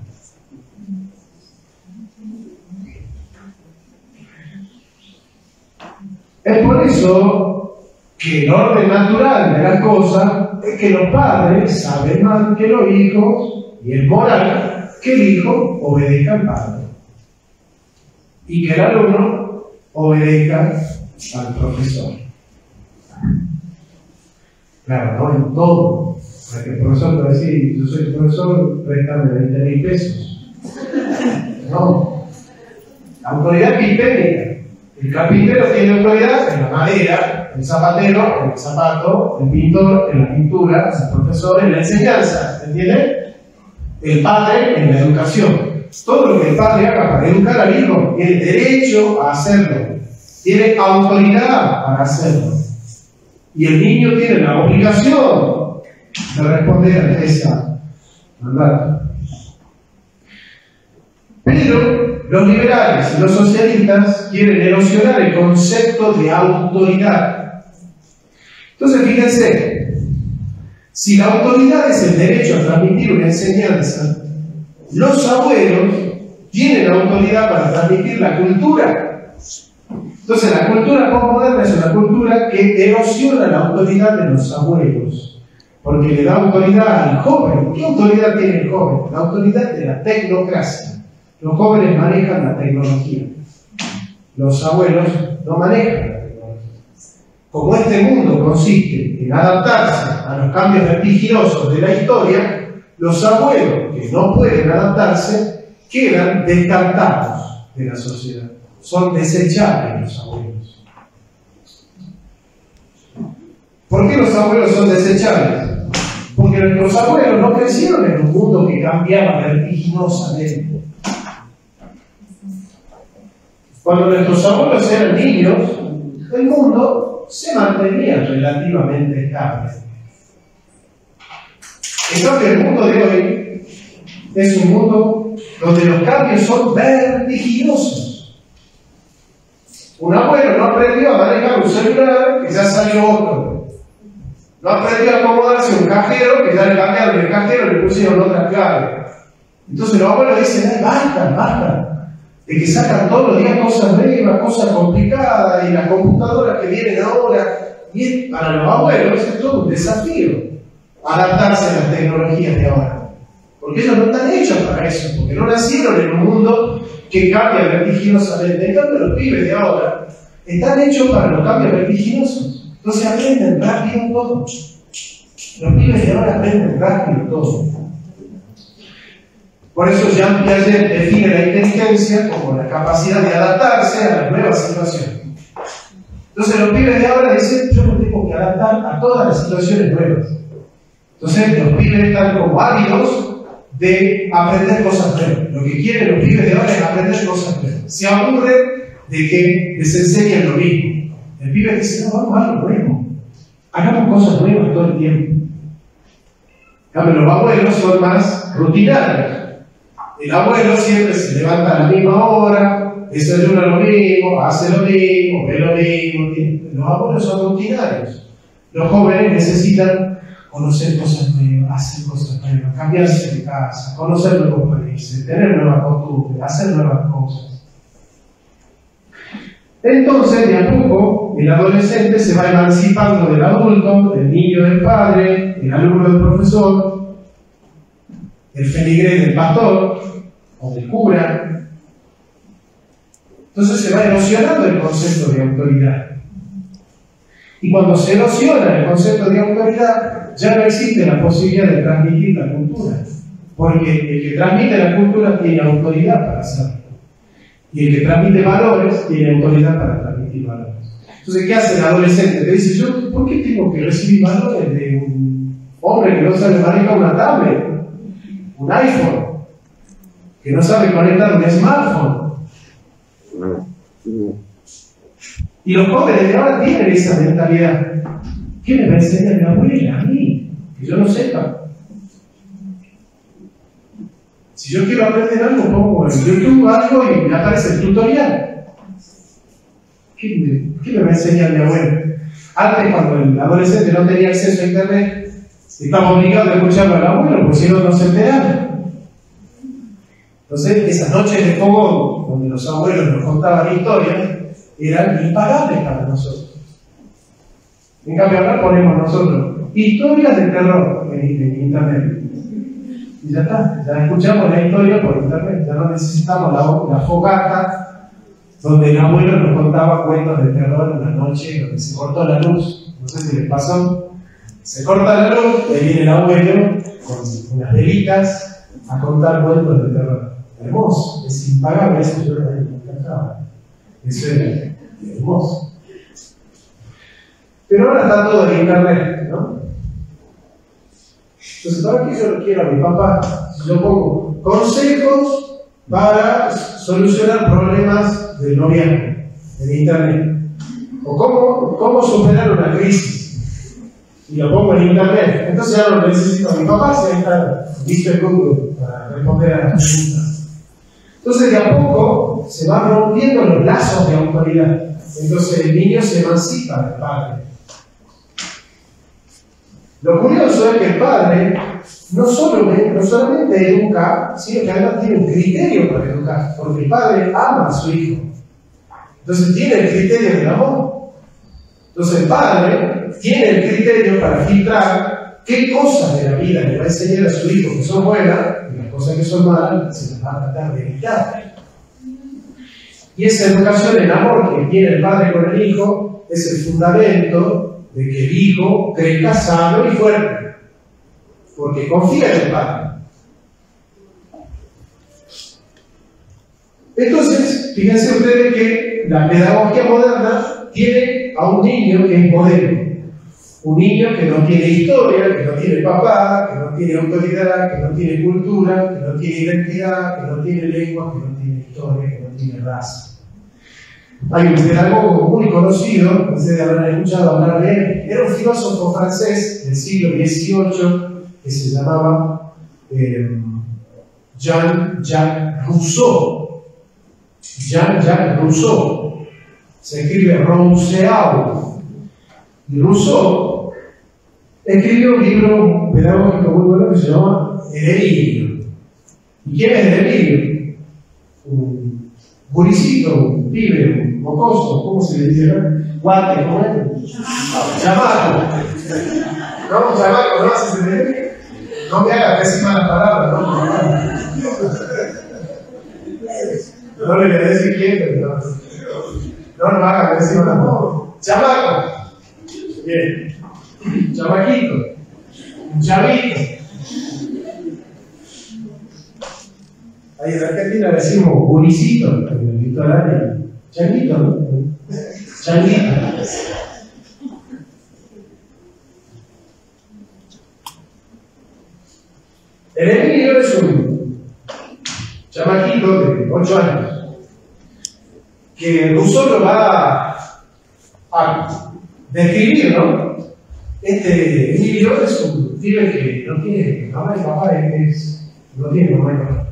Es por eso que el orden natural de las cosas es que los padres saben más que los hijos, y es moral que el hijo obedezca al padre y que el alumno obedezca al profesor. Claro, no en todo. Para que el profesor te va a decir, yo soy el profesor, préstame veinte mil pesos. No. La autoridad epidémica. El carpintero tiene autoridad en la madera, el zapatero en el zapato, el pintor en la pintura, el profesor en la enseñanza, ¿entienden? El padre en la educación. Todo lo que el padre haga para educar al hijo tiene derecho a hacerlo, tiene autoridad para hacerlo. Y el niño tiene la obligación de responder a esa mandato. Pero los liberales y los socialistas quieren erosionar el concepto de autoridad. Entonces, fíjense, si la autoridad es el derecho a transmitir una enseñanza, los abuelos tienen autoridad para transmitir la cultura. Entonces, la cultura postmoderna es una cultura que erosiona la autoridad de los abuelos, porque le da autoridad al joven. ¿Qué autoridad tiene el joven? La autoridad de la tecnocracia. Los jóvenes manejan la tecnología. Los abuelos no manejan la tecnología. Como este mundo consiste en adaptarse a los cambios vertiginosos de la historia, los abuelos que no pueden adaptarse quedan descartados de la sociedad. Son desechables los abuelos. ¿Por qué los abuelos son desechables? Porque nuestros abuelos no crecieron en un mundo que cambiaba vertiginosamente. Cuando nuestros abuelos eran niños, el mundo se mantenía relativamente estable. En cambio, el mundo de hoy es un mundo donde los cambios son vertiginosos. Un abuelo no aprendió a manejar un celular, que ya salió otro. No aprendió a acomodarse un cajero, que ya le cambiaron el cajero y le pusieron otra clave. Entonces los abuelos dicen, ay, basta, basta. De que sacan todos los días cosas nuevas, cosas complicadas, y las computadoras que vienen ahora. Y es, para los abuelos es todo un desafío adaptarse a las tecnologías de ahora. Porque ellos no están hechos para eso, porque no nacieron en un mundo que cambia vertiginosamente. En cambio, los pibes de ahora están hechos para los cambios vertiginosos. Entonces aprenden rápido todo. Los pibes de ahora aprenden rápido todo. Por eso Jean Piaget define la inteligencia como la capacidad de adaptarse a las nuevas situaciones. Entonces los pibes de ahora dicen, yo me tengo que adaptar a todas las situaciones nuevas. Entonces los pibes están como ávidos de aprender cosas nuevas. Lo que quieren los pibes de ahora es aprender cosas nuevas. Se aburren de que les enseñen lo mismo. El pibe dice, no, vamos a algo nuevo. Hagamos cosas nuevas todo el tiempo. Los abuelos son más rutinarios. El abuelo siempre se levanta a la misma hora, desayuna lo mismo, hace lo mismo, ve lo mismo. Los abuelos son rutinarios. Los jóvenes necesitan conocer cosas nuevas, hacer cosas nuevas, cambiarse de casa, conocer nuevos países, tener nuevas costumbres, hacer nuevas cosas. Entonces, de a poco, el adolescente se va emancipando del adulto, del niño del padre, el alumno del profesor, el feligrés del pastor o del cura. Entonces se va erosionando el concepto de autoridad. Y cuando se erosiona el concepto de autoridad, ya no existe la posibilidad de transmitir la cultura. Porque el que transmite la cultura tiene autoridad para hacerlo. Y el que transmite valores tiene autoridad para transmitir valores. Entonces, ¿qué hace el adolescente? Te dice, yo, ¿por qué tengo que recibir valores de un hombre que no sabe manejar una tablet, un iPhone, que no sabe conectar un smartphone? Y los jóvenes de ahora tienen esa mentalidad. ¿Qué me va a enseñar mi abuela a mí? Que yo no sepa. Si yo quiero aprender algo, pongo en YouTube algo y me aparece el tutorial. ¿Qué me, qué me va a enseñar mi abuela? Antes, cuando el adolescente no tenía acceso a internet, estaba obligado a escucharlo al abuelo, porque si no, no se enteraba. Entonces, esas noches de fogón, donde los abuelos nos contaban historias, eran impagables para nosotros. En cambio, ahora ponemos nosotros historias de terror en, en internet. Y ya está, ya escuchamos la historia por internet, ya no necesitamos la, la fogata donde el abuelo nos contaba cuentos de terror en la noche donde se cortó la luz. No sé si les pasó. Se corta la luz, y ahí viene el abuelo con unas velitas a contar cuentos de terror. Hermoso, es impagable, eso yo me encantaba. Eso era hermoso. Pero ahora está todo en internet, ¿no? Entonces, ¿para qué yo quiero a mi papá? Si yo pongo consejos para solucionar problemas del noviazgo en internet, o cómo, cómo superar una crisis, y lo pongo en internet, entonces ya no necesito a mi papá, se está listo en Google para responder a las preguntas. Entonces, de a poco se van rompiendo los lazos de autoridad. Entonces, el niño se emancipa del padre. Lo curioso es que el padre no, solo, no solamente educa, sino que además tiene un criterio para educar, porque el padre ama a su hijo. Entonces, tiene el criterio del amor. Entonces, el padre tiene el criterio para filtrar qué cosas de la vida le va a enseñar a su hijo que son buenas, y las cosas que son malas se las va a tratar de evitar. Y esa educación en amor que tiene el padre con el hijo es el fundamento de que el hijo crezca sano y fuerte, porque confía en el padre. Entonces, fíjense ustedes que la pedagogía moderna tiene a un niño que es modelo. Un niño que no tiene historia, que no tiene papá, que no tiene autoridad, que no tiene cultura, que no tiene identidad, que no tiene lengua, que no tiene historia, que no tiene raza. Hay un pedagogo muy conocido, ustedes habrán escuchado hablar de él, era un filósofo francés del siglo dieciocho que se llamaba eh, Jean-Jacques Rousseau. Jean-Jacques Rousseau. Se escribe Rousseau. Y Rousseau escribió un libro pedagógico muy bueno que se llama El Delirio. ¿Y quién es el Delirio? Un guricito, un pibe, un mocoso, ¿cómo se le dice? Guante, ¿cómo es? Chamaco. No, chamaco, ¿no haces entender? No me hagas decir malas palabras, ¿no? No le voy a decir quién, pero no. No nos hagas decir malas palabras. Chamaco. Bien. Chamaquito. Un chavito. Ahí en Argentina decimos guricito, en el litoral, changuito, ¿no? Changuito. El Emilio es un chamaquito de ocho años que Rousseau lo va a describir, ¿no? Este Emilio es un pibe que no tiene mamá y papá, es, no tiene mamá y papá.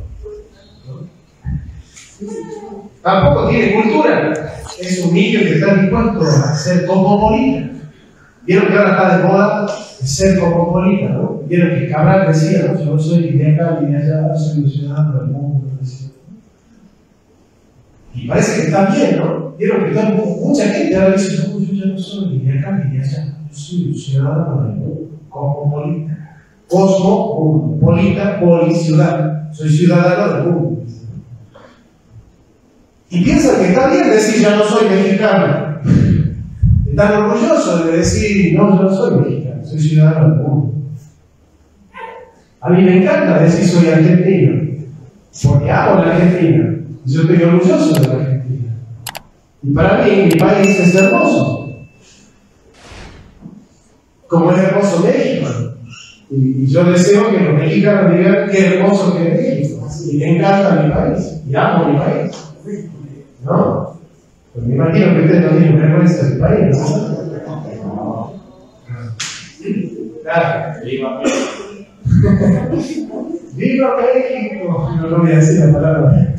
Tampoco tiene cultura. Es un niño que está dispuesto a ser cosmopolita. Vieron que ahora está de moda ser cosmopolita, ¿no? Vieron que Cabral decía, ¿no? Yo no soy ni de acá ni de allá, soy un ciudadano del mundo. Y parece que está bien, ¿no? Vieron que está, mucha gente ahora dice, no, yo ya no soy ni de acá ni de allá, yo soy un ciudadano del mundo, cosmopolita. Cosmopolita, poli, ciudad. Soy ciudadano del mundo. Y piensan que está bien decir, ya no soy mexicano. Están orgullosos de decir, no, yo no soy mexicano, soy ciudadano del mundo. A mí me encanta decir soy argentino, porque amo la Argentina. Yo estoy orgulloso de la Argentina. Y para mí, mi país es hermoso. Como es hermoso México. Y, y yo deseo que los mexicanos digan qué hermoso que es México. Y me encanta mi país. Y amo mi país. ¿No? Pues me imagino que ustedes no tienen vergüenza de mi país, ¿no? Claro. Viva México. ¡Viva México! No, no voy a decir la palabra.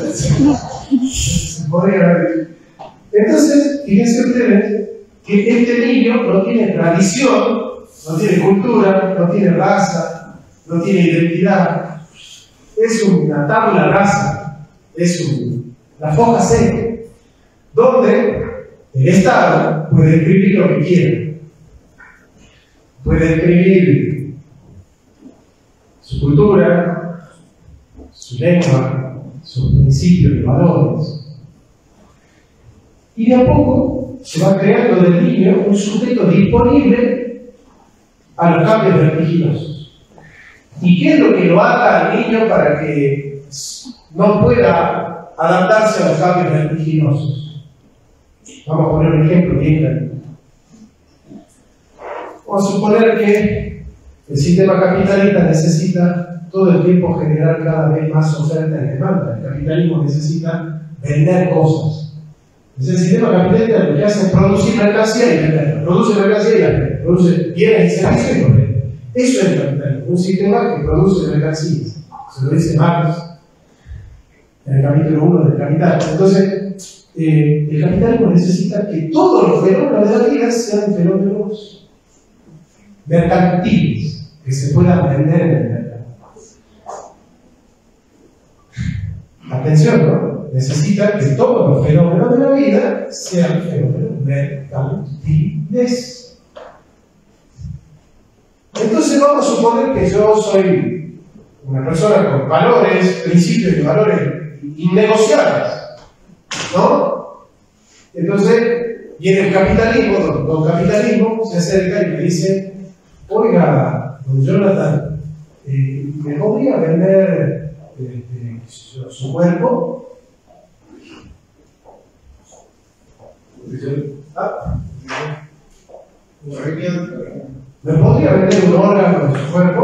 Podría haber. Entonces, fíjense ustedes que este niño no tiene tradición, no tiene cultura, no tiene raza, no tiene identidad. Es una tabla rasa, es un, la foja seca, donde el Estado puede escribir lo que quiera. Puede escribir su cultura, su lengua, sus principios y valores. Y de a poco se va creando del niño un sujeto disponible a los cambios vertiginosos. ¿Y qué es lo que lo ata al niño para que no pueda adaptarse a los cambios vertiginosos? Vamos a poner un ejemplo bien claro. Vamos a suponer que el sistema capitalista necesita todo el tiempo generar cada vez más oferta y demanda. El capitalismo necesita vender cosas. El sistema capitalista lo que hace es producir mercancía y venderla. Produce mercancía y la vende. Produce bienes y servicios y los vende. Eso es el capitalismo. Un sistema que produce mercancías. Se lo dice Marx en el capítulo uno del Capital. Entonces, eh, el capitalismo necesita que todos los fenómenos de la vida sean fenómenos mercantiles, que se puedan vender en el mercado. Atención, ¿no? Necesita que todos los fenómenos de la vida sean fenómenos mercantiles. Entonces vamos a suponer que yo soy una persona con valores, principios y valores innegociables, ¿no? Entonces viene el capitalismo, don, don capitalismo se acerca y me dice, oiga, don Jonathan, eh, ¿me podría vender eh, su, su cuerpo? Ah, ¿me podría vender un órgano de su cuerpo?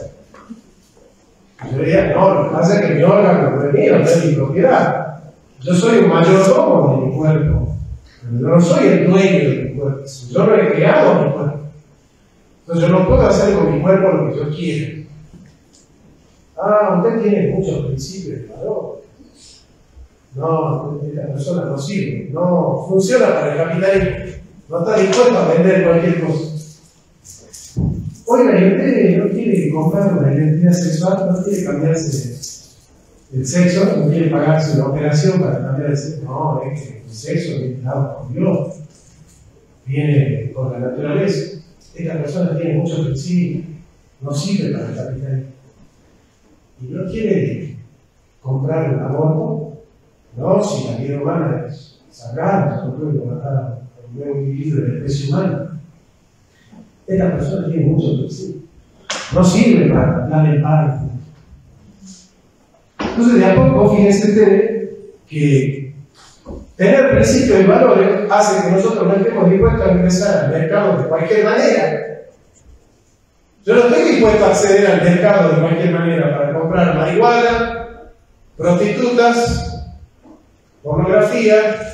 Yo diría, no, lo que pasa es que mi órgano no es mío, no es mi propiedad. Yo soy un mayordomo de mi cuerpo, pero yo no soy el dueño de mi cuerpo. Yo no he creado mi cuerpo. Entonces yo no puedo hacer con mi cuerpo lo que yo quiera. Ah, usted tiene muchos principios y valores. No, esta persona no sirve, no funciona para el capitalismo, no está dispuesto a vender cualquier cosa. Oiga, ¿y usted no quiere comprar una identidad sexual? ¿No quiere cambiarse el sexo? ¿No quiere pagarse una operación para cambiar el sexo? No, es que el sexo viene dado por Dios, viene por la naturaleza. Esta persona tiene muchos principios, no sirve para el capitalismo. ¿Y no quiere comprar un aborto? No, si la vida humana es sagrada, no puede matar a un nuevo individuo de la especie humana. Esta persona tiene mucho principio. No sirve para darle el pan. Entonces, de a poco, fíjense ustedes que tener principios y valores hace que nosotros no estemos dispuestos a ingresar al mercado de cualquier manera. Yo no estoy dispuesto a acceder al mercado de cualquier manera para comprar marihuana, prostitutas, pornografía,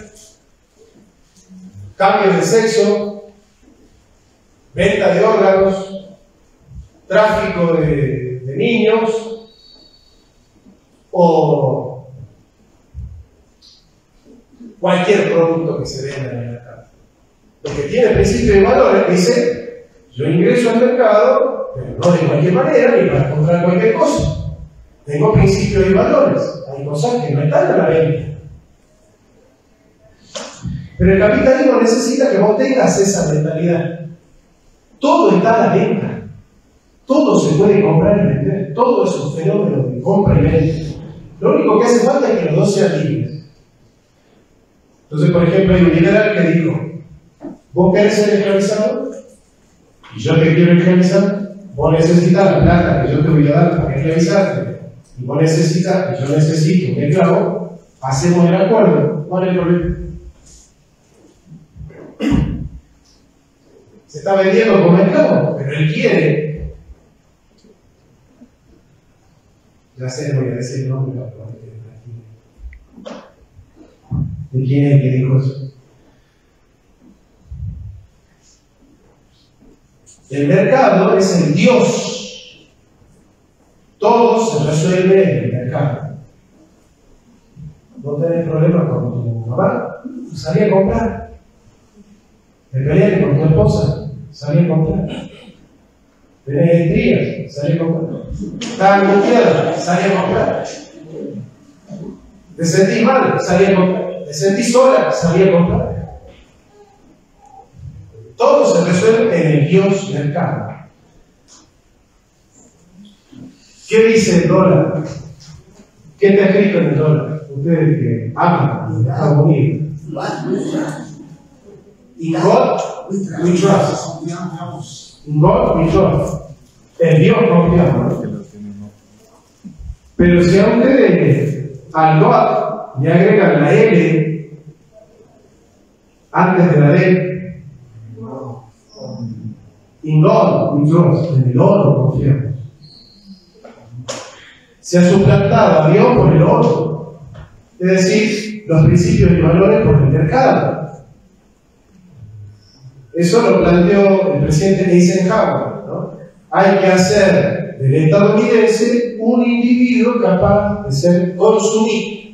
cambios de sexo, venta de órganos, tráfico de, de niños o cualquier producto que se venda en el mercado. Porque tiene principios y valores, dice, yo ingreso al mercado, pero no de cualquier manera ni para comprar cualquier cosa. Tengo principios y valores. Hay cosas que no están a la venta. Pero el capitalismo necesita que vos tengas esa mentalidad. Todo está a la venta. Todo se puede comprar y vender. Todo es un fenómeno de compra y venta. Lo único que hace falta es que los dos sean libres. Entonces, por ejemplo, hay un liberal que dijo, vos querés ser esclavizado y yo te quiero esclavizar, vos necesitas la plata que yo te voy a dar para esclavizarte y vos necesitas que yo necesito un esclavo, hacemos el acuerdo, ¿cuál es el problema? Se está vendiendo como esclavo, pero él quiere. Ya sé, no voy a decir el nombre, ¿de quién es el que dijo eso? El mercado es el Dios. Todo se resuelve en el mercado. No tenés problema con tu mamá, salí a comprar. Te peleas con tu esposa, salí a comprar. Tenés estrías, salí a comprar. Estás angustiada, salí a comprar. Te sentís mal, salí a comprar. Te sentís sola, salí a comprar. Todo se resuelve en el Dios mercado. ¿Qué dice el dólar? ¿Qué está escrito en el dólar? Ustedes que aman a Estados Unidos. In God we trust. In God we trust. En Dios confiamos. Pero si a ustedes al God le agregan la L antes de la D, in God we trust, en el oro confiamos. Se ha suplantado a Dios por el oro, es decir, los principios y valores por el mercado. Eso lo planteó el presidente Eisenhower, ¿no? Hay que hacer del estadounidense un individuo capaz de ser consumido.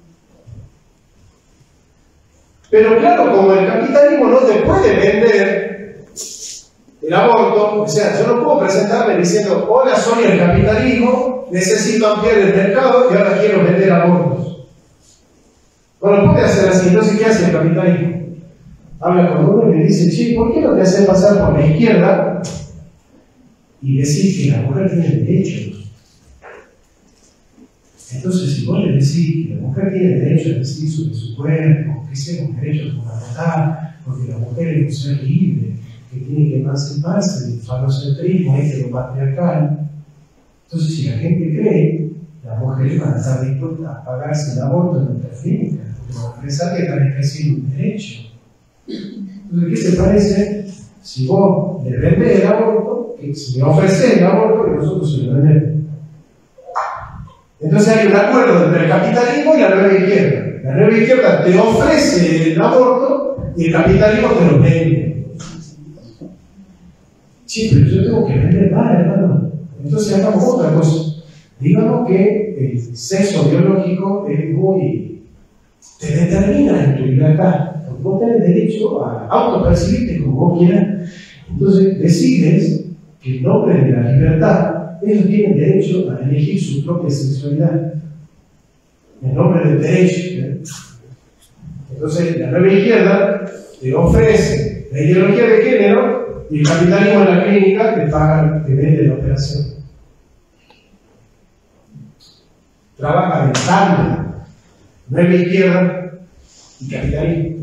Pero claro, como el capitalismo no te puede vender el aborto, o sea, yo no puedo presentarme diciendo, hola, soy el capitalismo, necesito ampliar el mercado y ahora quiero vender abortos. No lo puede hacer así. Entonces, ¿qué hace el capitalismo? Habla con uno y le dice, che, ¿por qué no te haces pasar por la izquierda y decís que la mujer tiene derechos? Entonces, si vos le decís que la mujer tiene derecho a decidir sobre su cuerpo, que sea un derecho fundamental, porque la mujer es un ser libre, que tiene que emanciparse del falocentrismo este lo patriarcal. Entonces, si la gente cree, las mujeres van a estar dispuestas a pagarse el aborto en nuestra clínica, porque van a pensar que están ejerciendo un derecho. Entonces, ¿qué se parece si vos le vendés el aborto, que si me ofreces el aborto, que nosotros se lo vendemos? Entonces hay un acuerdo entre el capitalismo y la nueva izquierda. La nueva izquierda te ofrece el aborto y el capitalismo te lo vende. Sí, pero yo tengo que vender más, hermano. Entonces hagamos otra cosa. Digamos que el sexo biológico es muy... te determina en tu libertad. Porque vos tenés derecho a autopercibirte como vos quieras. Entonces decides que en nombre de la libertad ellos tienen derecho a elegir su propia sexualidad. En nombre del derecho. Entonces la nueva izquierda te ofrece la ideología de género y el capitalismo en la clínica te paga, te vende la operación. Trabaja en tándem, nueva izquierda y capitalismo.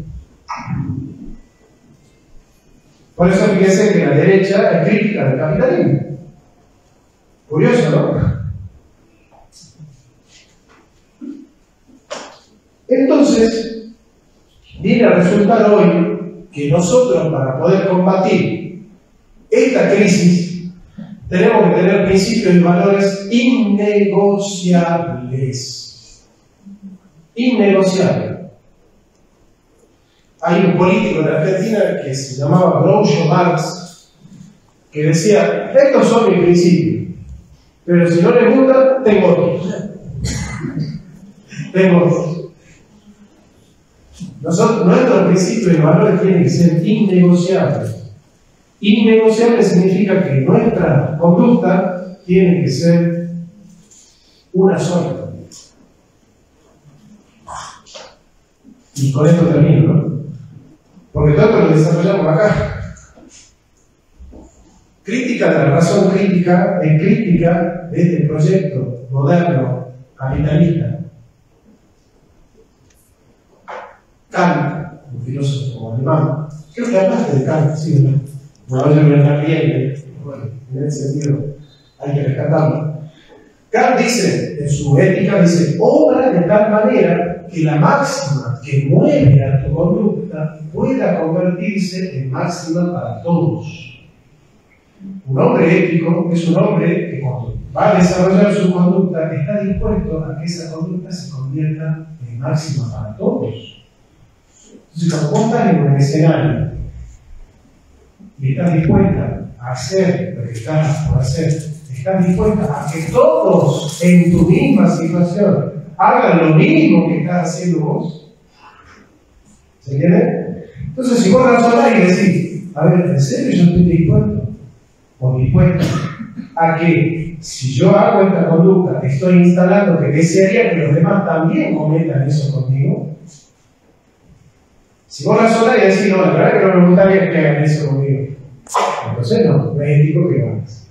Por eso fíjense que la derecha es crítica del capitalismo. Curioso, ¿no? Entonces, viene a resultar hoy que nosotros, para poder combatir esta crisis, tenemos que tener principios y valores innegociables. Innegociables. Hay un político en Argentina que se llamaba Groucho Marx, que decía, estos son mis principios, pero si no les gusta, tengo otros. Tengo otros. Nosotros, nuestros principios y valores tienen que ser innegociables. Innegociable significa que nuestra conducta tiene que ser una sola. Y con esto termino, ¿no? Porque todo esto lo desarrollamos acá. Crítica de la razón crítica es crítica de este proyecto moderno, capitalista. Kant, un filósofo alemán, creo que hablaste de Kant, sí, ¿no? No, yo me lo bien, bueno, en ese sentido hay que rescatarlo. Kant dice, en su ética, dice, obra de tal manera que la máxima que mueve a tu conducta pueda convertirse en máxima para todos. Un hombre ético es un hombre que cuando va a desarrollar su conducta está dispuesto a que esa conducta se convierta en máxima para todos. Entonces, cuando vos estás en un escenario y estás dispuesta a hacer lo que estás por hacer, estás dispuesta a que todos en tu misma situación hagan lo mismo que estás haciendo vos. ¿Se entiende? Entonces, si vos razonás y decís, a ver, ¿en serio yo estoy dispuesto o dispuesta a que si yo hago esta conducta, estoy instalando que desearía que los demás también cometan eso conmigo? Si vos razonás y decís, no, la verdad es que no me gustaría que hagan eso conmigo, entonces no, no es ético que hagas.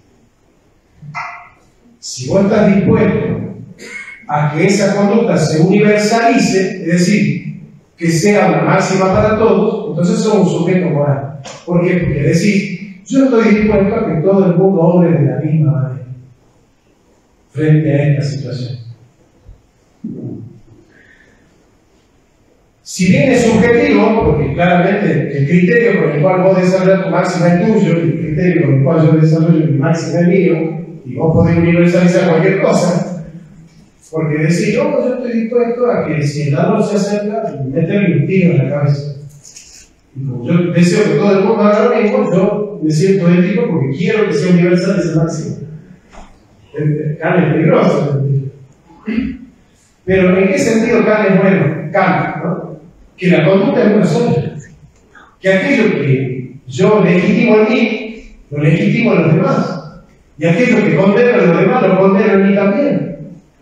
Si vos estás dispuesto a que esa conducta se universalice, es decir, que sea una máxima para todos, entonces sos un sujeto moral. ¿Por qué? Porque decís, yo estoy dispuesto a que todo el mundo obre de la misma manera frente a esta situación. Si bien es subjetivo, porque claramente el criterio con el cual vos desarrollas tu máxima es tuyo, y el criterio con el cual yo desarrollo mi máxima es mío, y vos podés universalizar cualquier cosa, porque decís, no, yo estoy dispuesto a que si el ladrón se acerca, meterle un tiro en la cabeza. Y como yo deseo que todo el mundo haga lo mismo, yo me siento ético porque quiero que sea universal ese máximo. Kant es peligroso. Pero ¿en qué sentido Kant es bueno? Kant, ¿no? Que la conducta es una sola. Que aquello que yo legitimo en mí, lo legitimo en los demás. Y aquello que condeno a los demás, lo condeno en mí también.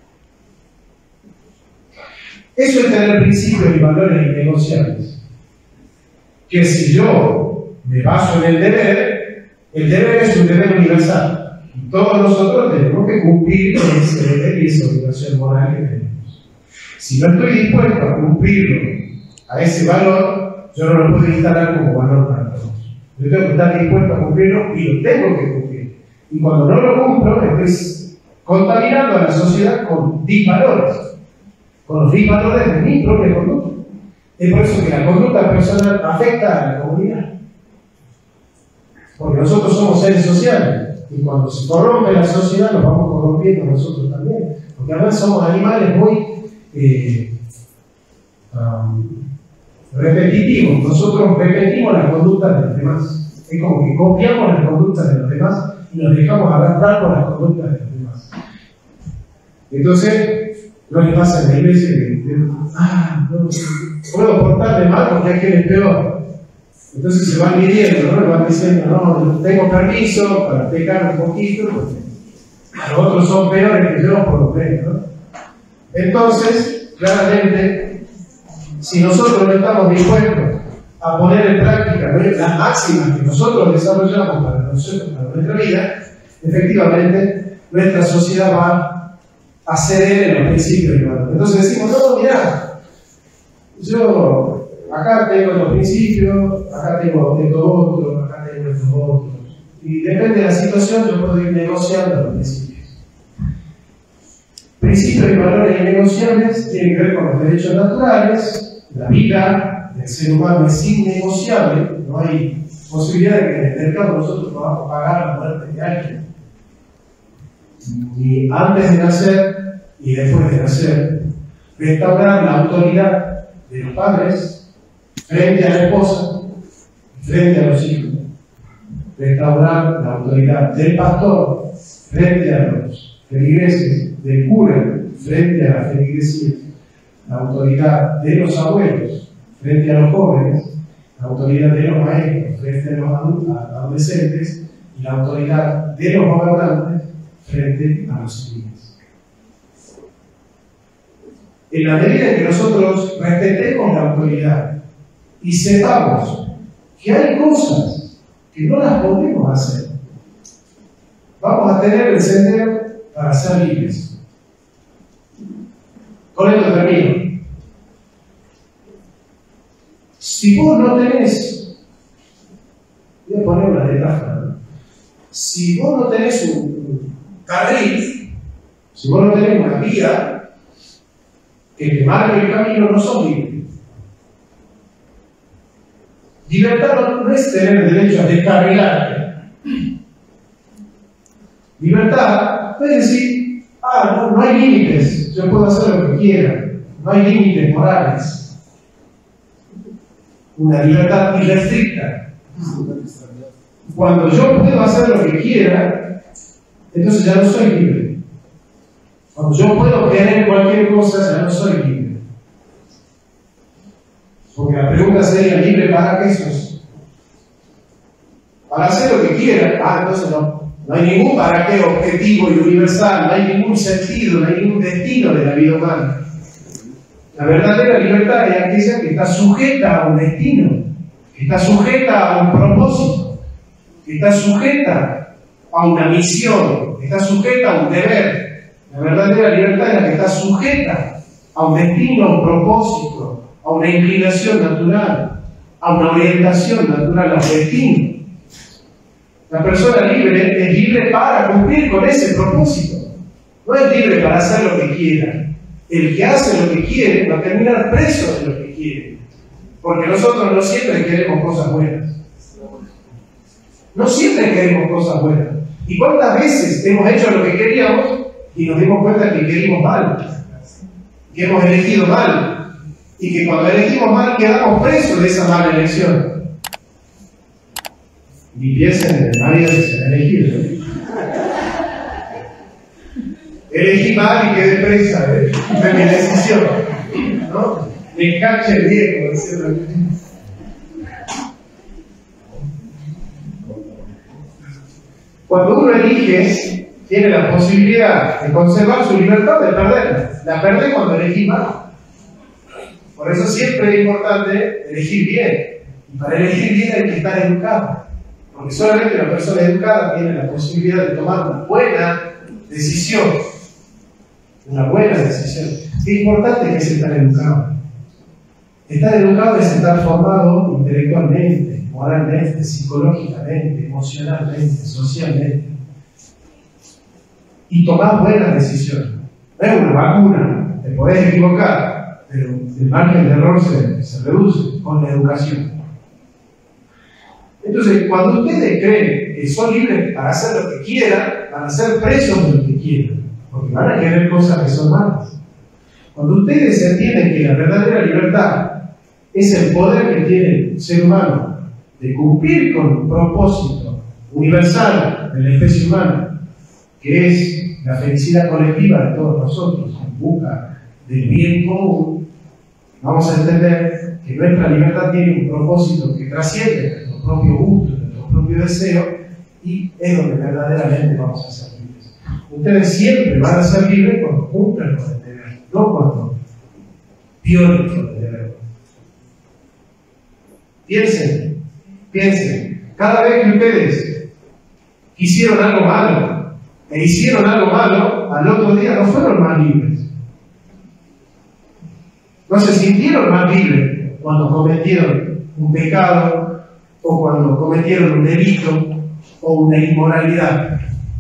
Eso es tener principios y valores innegociables. Que si yo me baso en el deber, el deber es un deber universal. Y todos nosotros tenemos que cumplir con ese deber y esa obligación moral que tenemos. Si no estoy dispuesto a cumplirlo, a ese valor, yo no lo puedo instalar como valor para todos. Yo tengo que estar dispuesto a cumplirlo y lo tengo que cumplir. Y cuando no lo cumplo, estoy contaminando a la sociedad con disvalores, con los disvalores de mi propia conducta. Es por eso que la conducta personal afecta a la comunidad. Porque nosotros somos seres sociales. Y cuando se corrompe la sociedad, nos vamos corrompiendo nosotros también. Porque además somos animales muy eh, um, repetitivos. Nosotros repetimos la conducta de los demás. Es como que copiamos las conductas de los demás y nos dejamos arrastrar por las conductas de los demás. Entonces, no le pasa en la iglesia que, ah, no, puedo portarme mal porque aquel es peor. Entonces se van midiendo, ¿no? Le van diciendo, no, tengo permiso para pecar un poquito, porque los otros son peores que yo, por lo menos, ¿no? Entonces, claramente, si nosotros no estamos dispuestos a poner en práctica, ¿no?, las máximas que nosotros desarrollamos para nosotros, para nuestra vida, efectivamente, nuestra sociedad va a ceder en los principios y valores. Entonces decimos, no, mirá, yo acá tengo los principios, acá tengo estos otros, acá tengo estos otros. Y depende de la situación, yo puedo ir negociando los principios. Principios y valores innegociables tienen que ver con los derechos naturales. La vida del ser humano es innegociable, no hay posibilidad de que en el mercado nosotros podamos pagar la muerte de alguien. Ni antes de nacer y después de nacer. Restaurar la autoridad de los padres frente a la esposa, frente a los hijos. Restaurar la autoridad del pastor frente a los feligreses, del cura frente a la feligresía. La autoridad de los abuelos frente a los jóvenes, la autoridad de los maestros frente a los adolescentes y la autoridad de los gobernantes frente a los civiles. En la medida en que nosotros respetemos la autoridad y sepamos que hay cosas que no las podemos hacer, vamos a tener el sendero para ser libres. Con esto termino. Si vos no tenés, voy a poner una metáfora, ¿no? Si vos no tenés un carril, si vos no tenés una vía que te marque el camino, no sos libre. Libertad no, no es tener el derecho a descarrilarte. Libertad es decir, ah, no, no hay límites, yo puedo hacer lo que quiera, no hay límites morales. Una libertad irrestricta. Cuando yo puedo hacer lo que quiera, entonces ya no soy libre. Cuando yo puedo querer cualquier cosa, ya no soy libre. Porque la pregunta sería, ¿libre para qué sos? Para hacer lo que quiera. Ah, entonces no. No hay ningún para qué objetivo y universal, no hay ningún sentido, no hay ningún destino de la vida humana. La verdadera libertad es aquella que está sujeta a un destino, que está sujeta a un propósito, que está sujeta a una misión, que está sujeta a un deber. La verdadera libertad es la que está sujeta a un destino, a un propósito, a una inclinación natural, a una orientación natural, a un destino. La persona libre es libre para cumplir con ese propósito. No es libre para hacer lo que quiera. El que hace lo que quiere va a terminar preso de lo que quiere. Porque nosotros no siempre queremos cosas buenas. No siempre queremos cosas buenas. ¿Y cuántas veces hemos hecho lo que queríamos y nos dimos cuenta que queríamos mal? Que hemos elegido mal. Y que cuando elegimos mal quedamos presos de esa mala elección. Ni piensen en la vida que se ha elegido. Elegí mal y quedé presa de, de mi decisión. ¿No? Me enganche el viejo, etcétera. Cuando uno elige, tiene la posibilidad de conservar su libertad, de perderla. La perdé cuando elegí mal. Por eso siempre es importante elegir bien. Y para elegir bien hay que estar educado. Porque solamente una persona educada tiene la posibilidad de tomar una buena decisión. Una buena decisión. Qué importante que es estar educado. Estar educado es estar formado intelectualmente, moralmente, psicológicamente, emocionalmente, socialmente. Y tomar buenas decisiones. No es una vacuna, te podés equivocar, pero el margen de error se, se reduce con la educación. Entonces, cuando ustedes creen que son libres para hacer lo que quieran, van a ser presos de lo que quieran, porque van a querer cosas que son malas. Cuando ustedes entienden que la verdadera libertad es el poder que tiene el ser humano de cumplir con un propósito universal de la especie humana, que es la felicidad colectiva de todos nosotros, en busca del bien común, vamos a entender que nuestra libertad tiene un propósito que trasciende propio gusto, nuestro propio deseo, y es donde verdaderamente vamos a ser libres. Ustedes siempre van a ser libres cuando cumplan con el deber, no cuando violen con el deber. Piensen, piensen, cada vez que ustedes hicieron algo malo e hicieron algo malo, al otro día no fueron más libres. No se sintieron más libres cuando cometieron un pecado, o cuando cometieron un delito o una inmoralidad.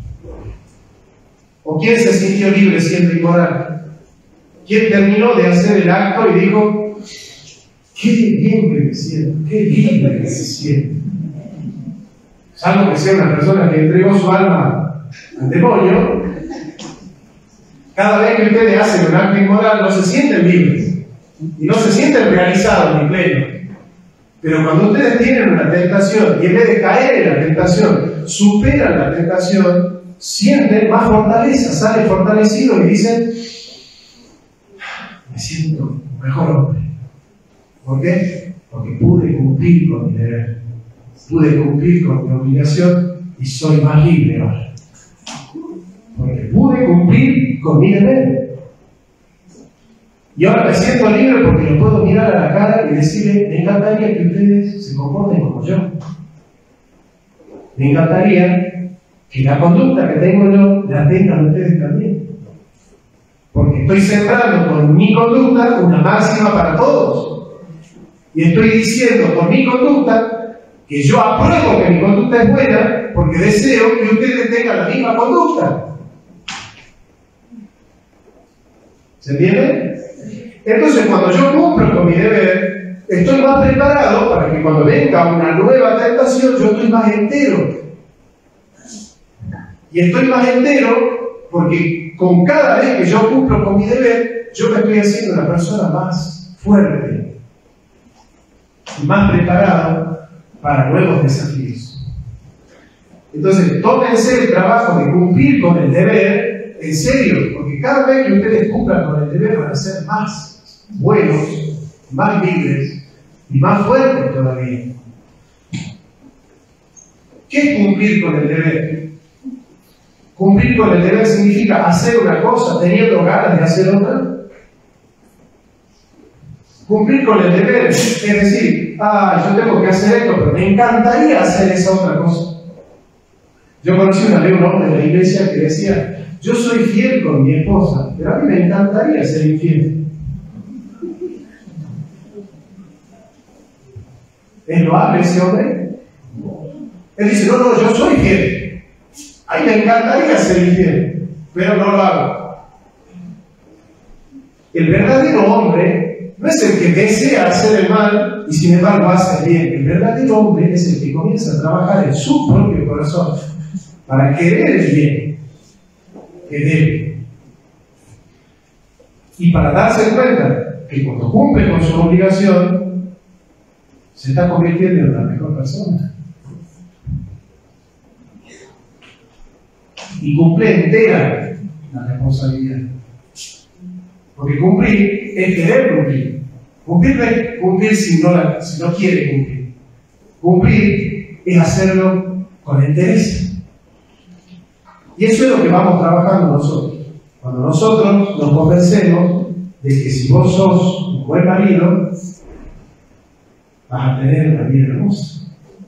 ¿O quién se sintió libre siendo inmoral? ¿Quién terminó de hacer el acto y dijo, qué bien que me siento, qué libre que se siente? Salvo que sea una persona que entregó su alma al demonio, cada vez que ustedes hacen un acto inmoral no se sienten libres y no se sienten realizados ni plenos. Pero cuando ustedes tienen una tentación y en vez de caer en la tentación, superan la tentación, sienten más fortaleza, salen fortalecidos y dicen, me siento un mejor hombre, ¿Por qué? Porque pude cumplir con mi deber, pude cumplir con mi obligación y soy más libre ahora. Porque pude cumplir con mi deber. Y ahora me siento libre porque lo puedo mirar a la cara y decirle, me encantaría que ustedes se comporten como yo. Me encantaría que la conducta que tengo yo la tengan ustedes también. Porque estoy sembrando con mi conducta una máxima para todos. Y estoy diciendo con mi conducta que yo apruebo que mi conducta es buena porque deseo que ustedes tengan la misma conducta. ¿Se entiende? Entonces, cuando yo cumplo con mi deber, estoy más preparado para que cuando venga una nueva tentación, yo estoy más entero. Y estoy más entero porque con cada vez que yo cumplo con mi deber, yo me estoy haciendo una persona más fuerte y más preparado para nuevos desafíos. Entonces, tómense el trabajo de cumplir con el deber en serio, porque cada vez que ustedes cumplan con el deber van a ser más buenos, más libres y más fuertes todavía. ¿Qué es cumplir con el deber? Cumplir con el deber significa hacer una cosa teniendo ganas de hacer otra. Cumplir con el deber es decir, ah, yo tengo que hacer esto, pero me encantaría hacer esa otra cosa. Yo conocí una vez un hombre de la iglesia que decía, yo soy fiel con mi esposa, pero a mí me encantaría ser infiel. ¿Es loable ese hombre? Él dice, no, no, yo soy fiel. A mí me encantaría ser infiel, pero no lo hago. El verdadero hombre no es el que desea hacer el mal y sin embargo hace el bien. El verdadero hombre es el que comienza a trabajar en su propio corazón para querer el bien que debe. Y para darse cuenta que cuando cumple con su obligación, se está convirtiendo en una mejor persona. Y cumple entera la responsabilidad. Porque cumplir es querer cumplir. Cumplir no es cumplir si no, la, si no quiere cumplir. Cumplir es hacerlo con interés. Y eso es lo que vamos trabajando nosotros. Cuando nosotros nos convencemos de que si vos sos un buen marido, vas a tener una vida hermosa.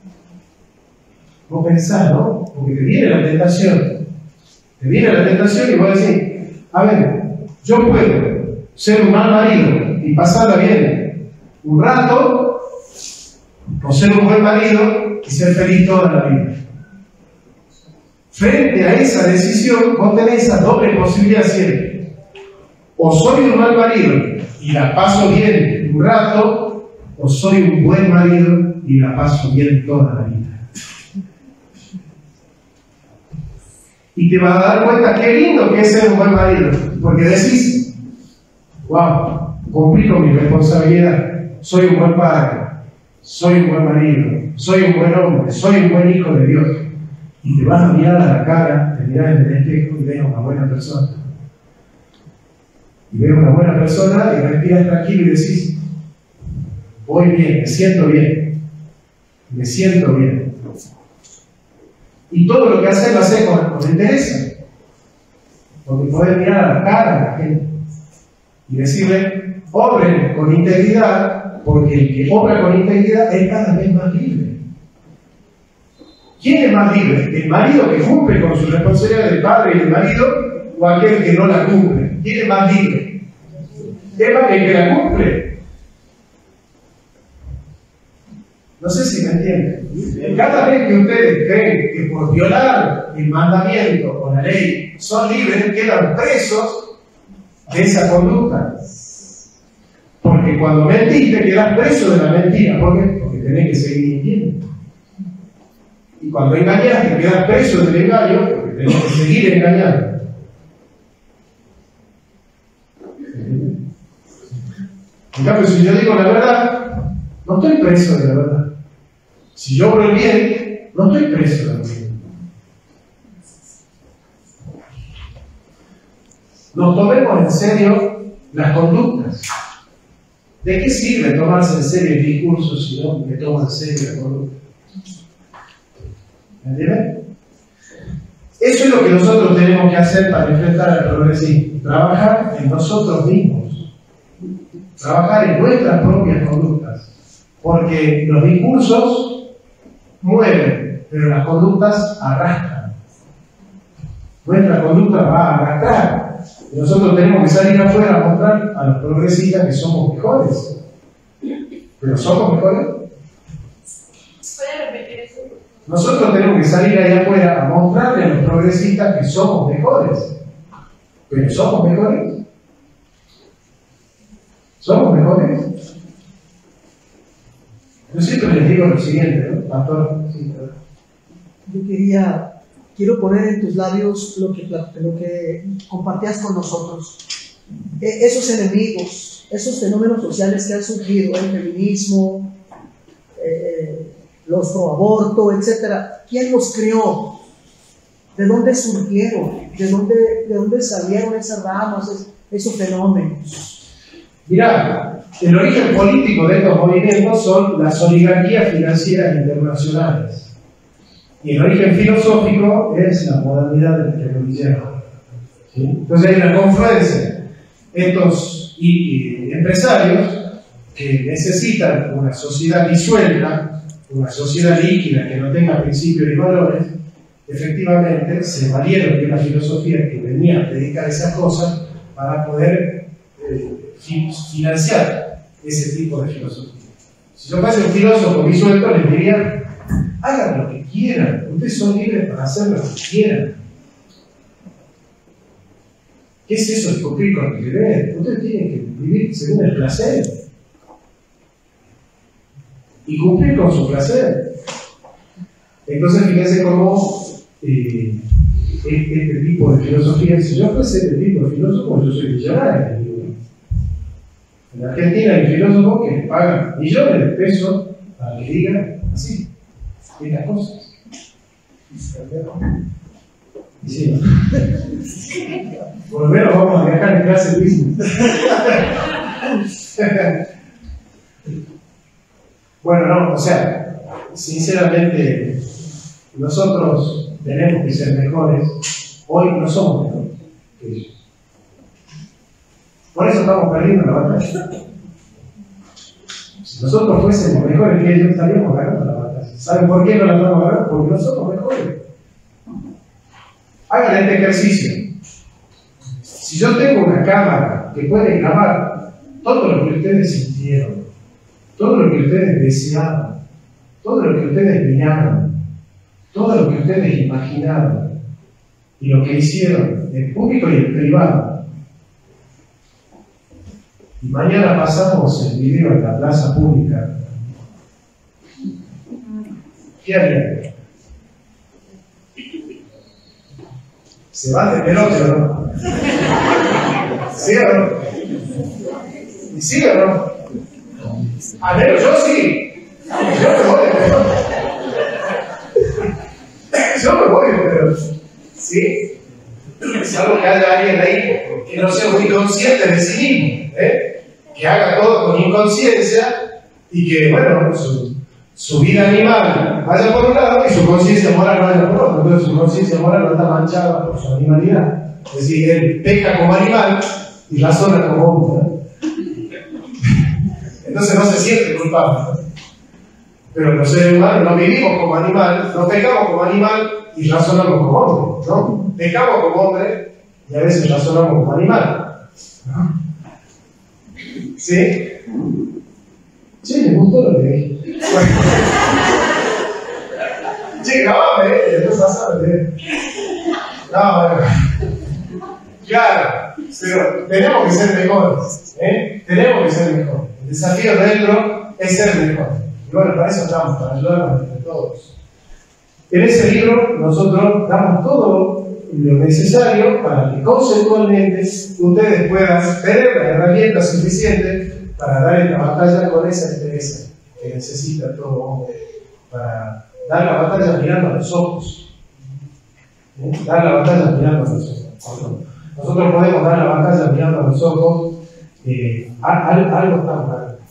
Vos pensás, ¿no? Porque te viene la tentación. Te viene la tentación y vos decís, a ver, yo puedo ser un mal marido y pasarla bien un rato, o ser un buen marido y ser feliz toda la vida. Frente a esa decisión, vos tenés esa doble posibilidad siempre. O soy un mal marido y la paso bien un rato, o soy un buen marido y la paso bien toda la vida. Y te vas a dar cuenta qué lindo que es ser un buen marido, porque decís, wow, cumplí con mi responsabilidad, soy un buen padre, soy un buen marido, soy un buen hombre, soy un buen hijo de Dios. Y te vas a mirar a la cara, te miras en el espejo y ves a una buena persona. Y ves a una buena persona y respiras tranquilo y decís, voy bien, me siento bien, me siento bien. Y todo lo que haces lo haces con, con interés. Porque podés mirar a la cara a la gente y decirle, obren con integridad, porque el que obra con integridad es cada vez más libre. ¿Quién es más libre? ¿El marido que cumple con su responsabilidad del padre y del marido o aquel que no la cumple? ¿Quién es más libre? Es más el que la cumple. No sé si me entienden. Cada vez que ustedes creen que por violar el mandamiento o la ley son libres, quedan presos de esa conducta. Porque cuando mentiste, quedas preso de la mentira. ¿Por qué? Porque tenés que seguir mintiendo. Y cuando engañaste, quedas preso del engaño, porque tenés que seguir engañando. En cambio, si yo digo la verdad, no estoy preso de la verdad. Si yo obro el bien, no estoy preso de la verdad. Nos tomemos en serio las conductas. ¿De qué sirve tomarse en serio el discurso si no me tomo en serio la conducta? ¿Me entienden? Eso es lo que nosotros tenemos que hacer para enfrentar al progresismo. Trabajar en nosotros mismos. Trabajar en nuestras propias conductas. Porque los discursos mueven, pero las conductas arrastran. Nuestra conducta va a arrastrar. Y nosotros tenemos que salir afuera a mostrar a los progresistas que somos mejores. ¿Pero somos mejores? ¿Puede repetir eso? Nosotros tenemos que salir allá afuera a mostrarle a los progresistas que somos mejores. ¿Pero somos mejores? ¿Somos mejores? Yo siempre les digo lo siguiente, ¿no? Pastor, sí, ¿verdad? Yo quería, quiero poner en tus labios lo que, lo que compartías con nosotros. E- esos enemigos, esos fenómenos sociales que han surgido, el feminismo, eh, los pro aborto, etcétera. ¿Quién los creó? ¿De dónde surgieron? ¿De dónde, de dónde salieron esas ramas, es- esos fenómenos? Mirá, el origen político de estos movimientos son las oligarquías financieras internacionales. Y el origen filosófico es la modernidad del guerrillero. ¿Sí? Entonces hay una confluencia. Estos y, y empresarios que necesitan una sociedad disuelta, una sociedad líquida que no tenga principios y valores, efectivamente se valieron de una filosofía que venía a dedicar esas cosas para poder eh, fin, financiar ese tipo de filosofía. Si yo fuese un filósofo disuelto, les diría: hagan lo que quieran, ustedes son libres para hacer lo que quieran. ¿Qué es eso de cumplir con el deber? Ustedes tienen que vivir según el placer y cumplir con su placer. Entonces, fíjense cómo eh, este tipo de filosofía, si yo fuese este tipo de filósofo, yo soy millonario. En Argentina hay filósofos que pagan millones de pesos para que digan así, estas cosas. Y sí, ¿no? Por lo menos vamos a viajar en clase de business. Bueno, no, o sea, sinceramente, nosotros tenemos que ser mejores. Hoy no somos mejores que ellos. Por eso estamos perdiendo la batalla. Si nosotros fuésemos mejores que ellos, estaríamos ganando la batalla. ¿Saben por qué no la estamos ganando? Porque no somos mejores. Hagan este ejercicio. Si yo tengo una cámara que puede grabar todo lo que ustedes sintieron, todo lo que ustedes deseaban, todo lo que ustedes miraron, todo lo que ustedes imaginaron y lo que hicieron en público y en privado, y mañana pasamos el video en la plaza pública, ¿qué harían? ¿Se va de pelote o no? ¿Sí o no? ¿Y sí o no? A ver, yo sí. Yo me voy de pelote. Yo me voy de pelote. ¿Sí? Es algo que haya alguien ahí que no sea muy consciente de sí mismo, ¿eh? Que haga todo con inconsciencia y que, bueno, su, su vida animal vaya por un lado y su conciencia moral vaya por otro. Entonces su conciencia moral no está manchada por su animalidad. Es decir, él peca como animal y razona como hombre. Entonces no se siente culpable. Pero los seres humanos no vivimos como animal, no pecamos como animal y razonamos como hombre, ¿no? Pecamos como hombre y a veces razonamos como animal, ¿no? ¿Sí? Sí, me gustó lo que dije. Bueno. Sí, grabame, ¿eh? Después pasame, ¿eh? No, bueno. Claro, pero tenemos que ser mejores, ¿eh? Tenemos que ser mejores. El desafío dentro es ser mejores. Y bueno, para eso estamos, para ayudarnos entre todos. En ese libro nosotros damos todo lo necesario para que conceptualmente ustedes puedan tener la herramienta suficiente para dar esta batalla con esa interés que necesita todo hombre, para dar la batalla mirando a los ojos. ¿Eh? Dar la batalla mirando a los ojos. Nosotros podemos dar la batalla mirando a los ojos. Eh, algo está mal.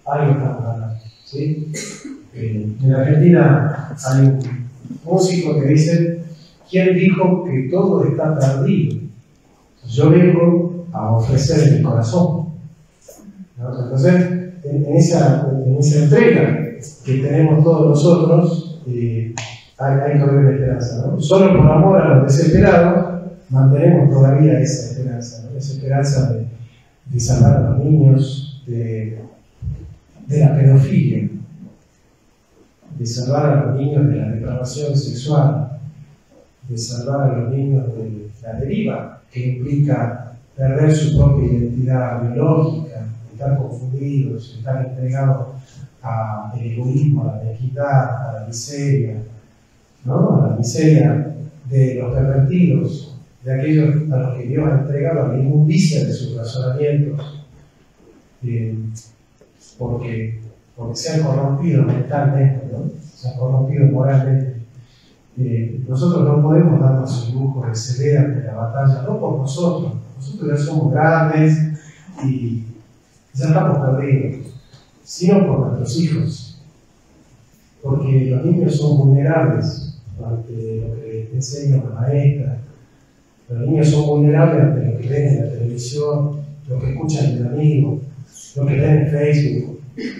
algo estamos hablando, ¿sí? Eh, en Argentina hay un músico que dice: ¿quién dijo que todo está perdido? Yo vengo a ofrecer mi corazón, ¿no? Entonces, en, en, esa, en esa entrega que tenemos todos nosotros, eh, hay, hay todavía esperanza, ¿no? Solo por amor a los desesperados mantenemos todavía esa esperanza, ¿no? Esa esperanza de, de salvar a los niños de, de la pedofilia, de salvar a los niños de la depravación sexual, de salvar a los niños de la deriva que implica perder su propia identidad biológica, estar confundidos, estar entregados al egoísmo, a la mezquindad, a la miseria, ¿no? A la miseria de los pervertidos, de aquellos a los que Dios ha entregado a la inmundicia de sus razonamientos, eh, porque, porque se han corrompido mentalmente, ¿no? Se han corrompido moralmente. Eh, nosotros no podemos darnos el lujo de ceder ante la batalla, no por nosotros, nosotros ya somos grandes y ya estamos perdidos, sino por nuestros hijos, porque los niños son vulnerables ante lo que les enseña la maestra, los niños son vulnerables ante lo que ven en la televisión, lo que escuchan del amigo, lo que ven en Facebook,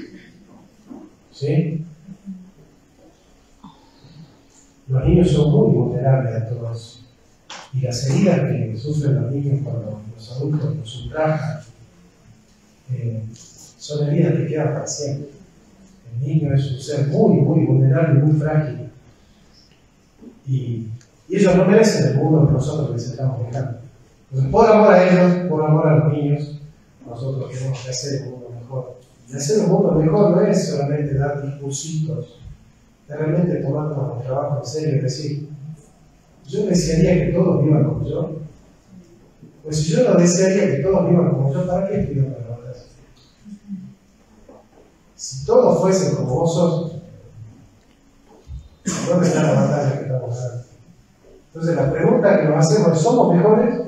¿sí? Los niños son muy vulnerables a todo eso. Y las heridas que sufren los niños cuando los adultos los ultrajan eh, son heridas que quedan para siempre. El niño es un ser muy, muy vulnerable y muy frágil. Y, y ellos no merecen el mundo que nosotros les estamos dejando. Entonces, por amor a ellos, por amor a los niños, nosotros tenemos que hacer el mundo mejor. Y hacer un mundo mejor no es solamente dar discursitos, de realmente tomarnos nuestro trabajo en serio, es decir, yo desearía que todos vivan como yo. Pues si yo no desearía que todos vivan como yo, ¿para qué estoy dando la batalla? Si todos fuesen como vos sos, ¿dónde está la batalla que estamos dando? Entonces la pregunta que nos hacemos es: ¿somos mejores?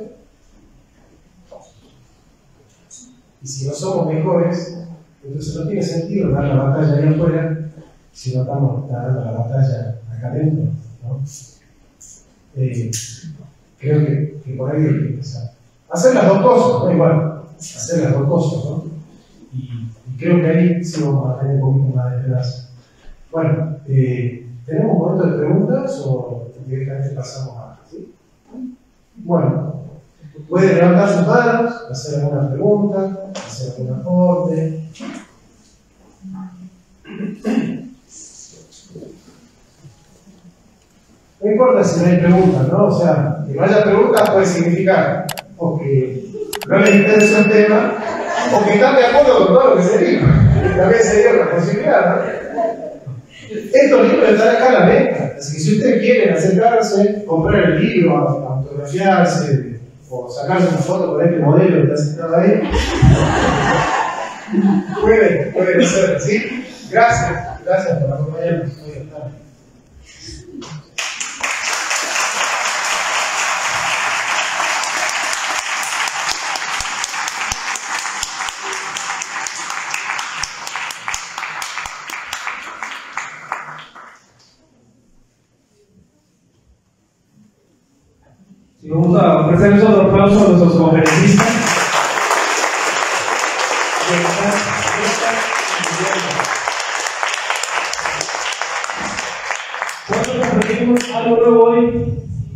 Y si no somos mejores, entonces no tiene sentido dar la batalla allá afuera si no estamos dando la batalla acá adentro, ¿no? Eh, creo que, que por ahí hay que empezar. Hacer las dos cosas, ¿no? Igual, hacer las dos cosas, ¿no? Y, y creo que ahí sí vamos a tener un poquito más de esperanza. Bueno, eh, ¿tenemos un momento de preguntas o directamente pasamos a...? ¿Sí? Bueno, pueden levantar sus manos, hacer alguna pregunta, hacer algún aporte. No importa si no hay preguntas, ¿no? O sea, que no haya preguntas puede significar o que no les interesa el tema o que están de acuerdo con todo lo que se dijo. También sería una posibilidad, ¿no? Estos libros están acá a la venta, así que si ustedes quieren acercarse, comprar el libro, autografiarse o sacarse una foto con este modelo que está sentado ahí, pueden, pueden hacerlo, ¿sí? Gracias, gracias por acompañarnos hoy esta tarde. Y vamos a ofrecerles otro aplauso a nuestros conferencistas. Nosotros ofrecimos algo nuevo hoy.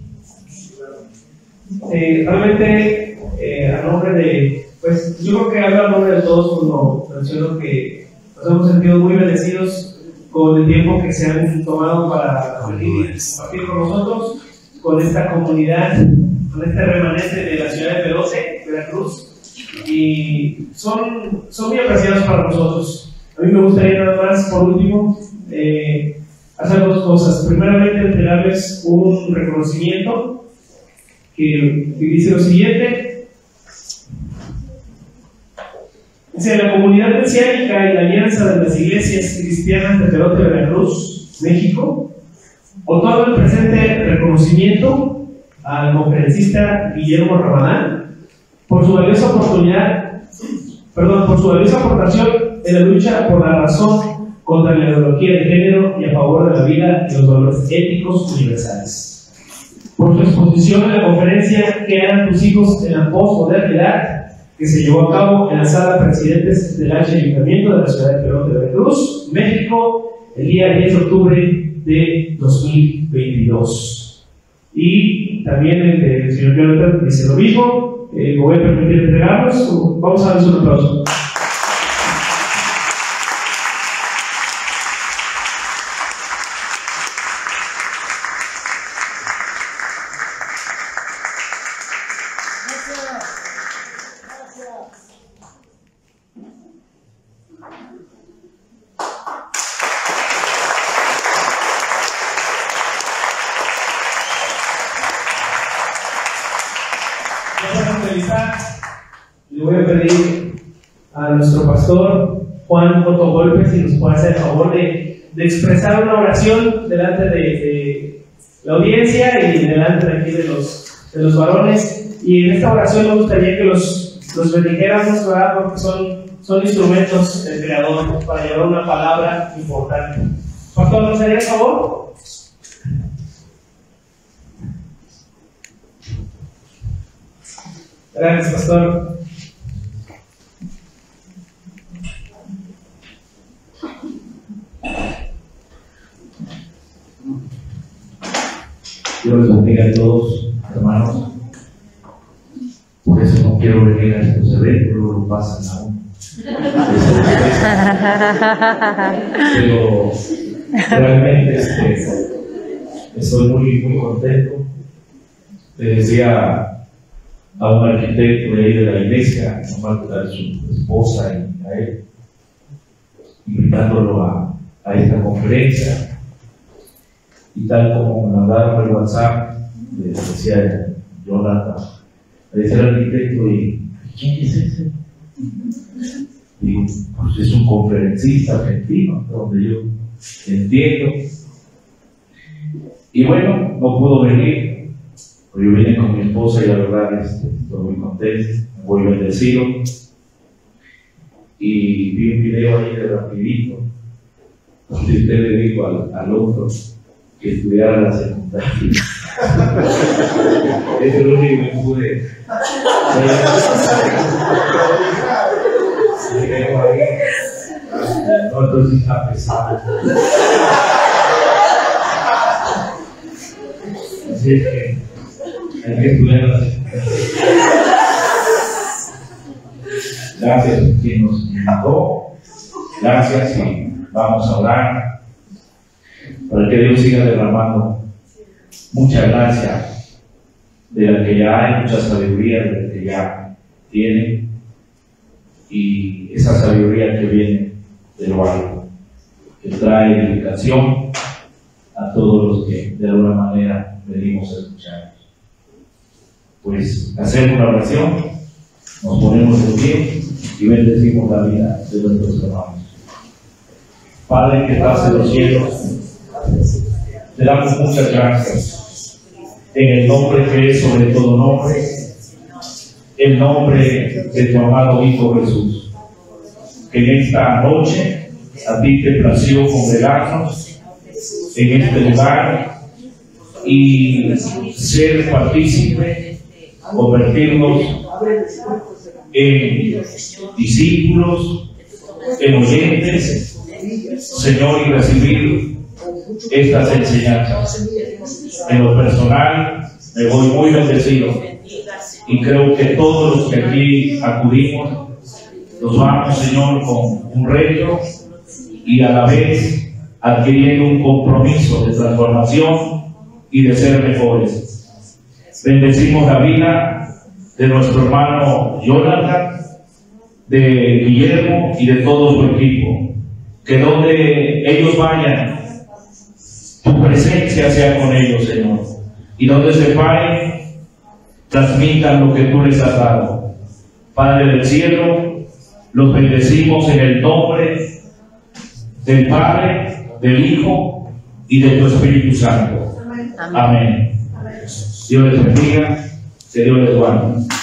Eh, realmente, eh, a nombre de, pues yo creo que hablo a nombre de todos cuando menciono que nos hemos sentido muy bendecidos con el tiempo que se han tomado para compartir con nosotros, con esta comunidad, con este remanente de la ciudad de Perote, Veracruz, y son, son muy apreciados para nosotros. A mí me gustaría nada más, por último, eh, hacer dos cosas. Primeramente, entregarles un reconocimiento que, que dice lo siguiente. Dice: la comunidad mesiánica y la alianza de las iglesias cristianas de Perote, Veracruz, México, otorga el presente reconocimiento al conferencista Guillermo Ramadán por su valiosa oportunidad perdón, por su valiosa aportación en la lucha por la razón contra la ideología de género y a favor de la vida y los valores éticos universales. Por su exposición en la conferencia ¿Qué harán tus hijos en la posmodernidad?, que se llevó a cabo en la sala Presidentes del H Ayuntamiento de la ciudad de Perón de Veracruz, México, el día diez de octubre de dos mil veintidós. Y también el, el señor Jonathan dice lo mismo. Eh, me voy a permitir entregarlos. Vamos a darles un aplauso. Le voy a pedir a nuestro pastor Juan Otto Golpe si nos puede hacer el favor de, de expresar una oración delante de, de la audiencia y delante de aquí de los, de los varones. Y en esta oración me gustaría que los, los bendijéramos, ¿verdad? Porque son, son instrumentos del Creador para llevar una palabra importante. Pastor, ¿nos haría el favor? Gracias, pastor. Dios les bendiga a todos, hermanos. Por eso no quiero venir a estos eventos, luego lo pasan a uno. Pero realmente este, estoy muy, muy contento. Le decía a un arquitecto de ahí de la iglesia, a su esposa y a él, invitándolo a, a esta conferencia. Y tal como me mandaron el WhatsApp, le decía Jonathan, le decía al arquitecto, ¿y quién es ese? Digo, pues es un conferencista argentino, donde yo entiendo. Y bueno, no pudo venir, pero yo vine con mi esposa y la verdad este, estoy muy contento, muy bendecido. Y vi un video ahí de rapidito, donde usted le dijo al, al otro que estudiara la secundaria. Eso es lo único que me pude. No, entonces está pesado. Así es que hay que estudiar la secundaria. Gracias a quien nos invitó. Gracias y vamos a orar para que Dios siga derramando mucha gracia de la que ya hay, mucha sabiduría de la que ya tiene, y esa sabiduría que viene de lo alto, que trae edificación a todos los que de alguna manera venimos a escuchar. Pues hacemos una oración, nos ponemos de pie y bendecimos la vida de nuestros hermanos. Padre que estás en los cielos, te damos muchas gracias en el nombre que es sobre todo nombre, el nombre de tu amado Hijo Jesús, que en esta noche a ti te plació congregarnos en este lugar y ser partícipe, convertirnos en discípulos, en oyentes, Señor, y recibir estas enseñanzas. En lo personal me voy muy bendecido y creo que todos los que aquí acudimos nos vamos, Señor, con un reto y a la vez adquiriendo un compromiso de transformación y de ser mejores. Bendecimos la vida de nuestro hermano Jonathan, de Guillermo y de todo su equipo. Que donde ellos vayan, tu presencia sea con ellos, Señor. Y donde se paren, transmitan lo que tú les has dado. Padre del cielo, los bendecimos en el nombre del Padre, del Hijo y de tu Espíritu Santo. Amén. Amén. Dios les bendiga, que Dios les guarde.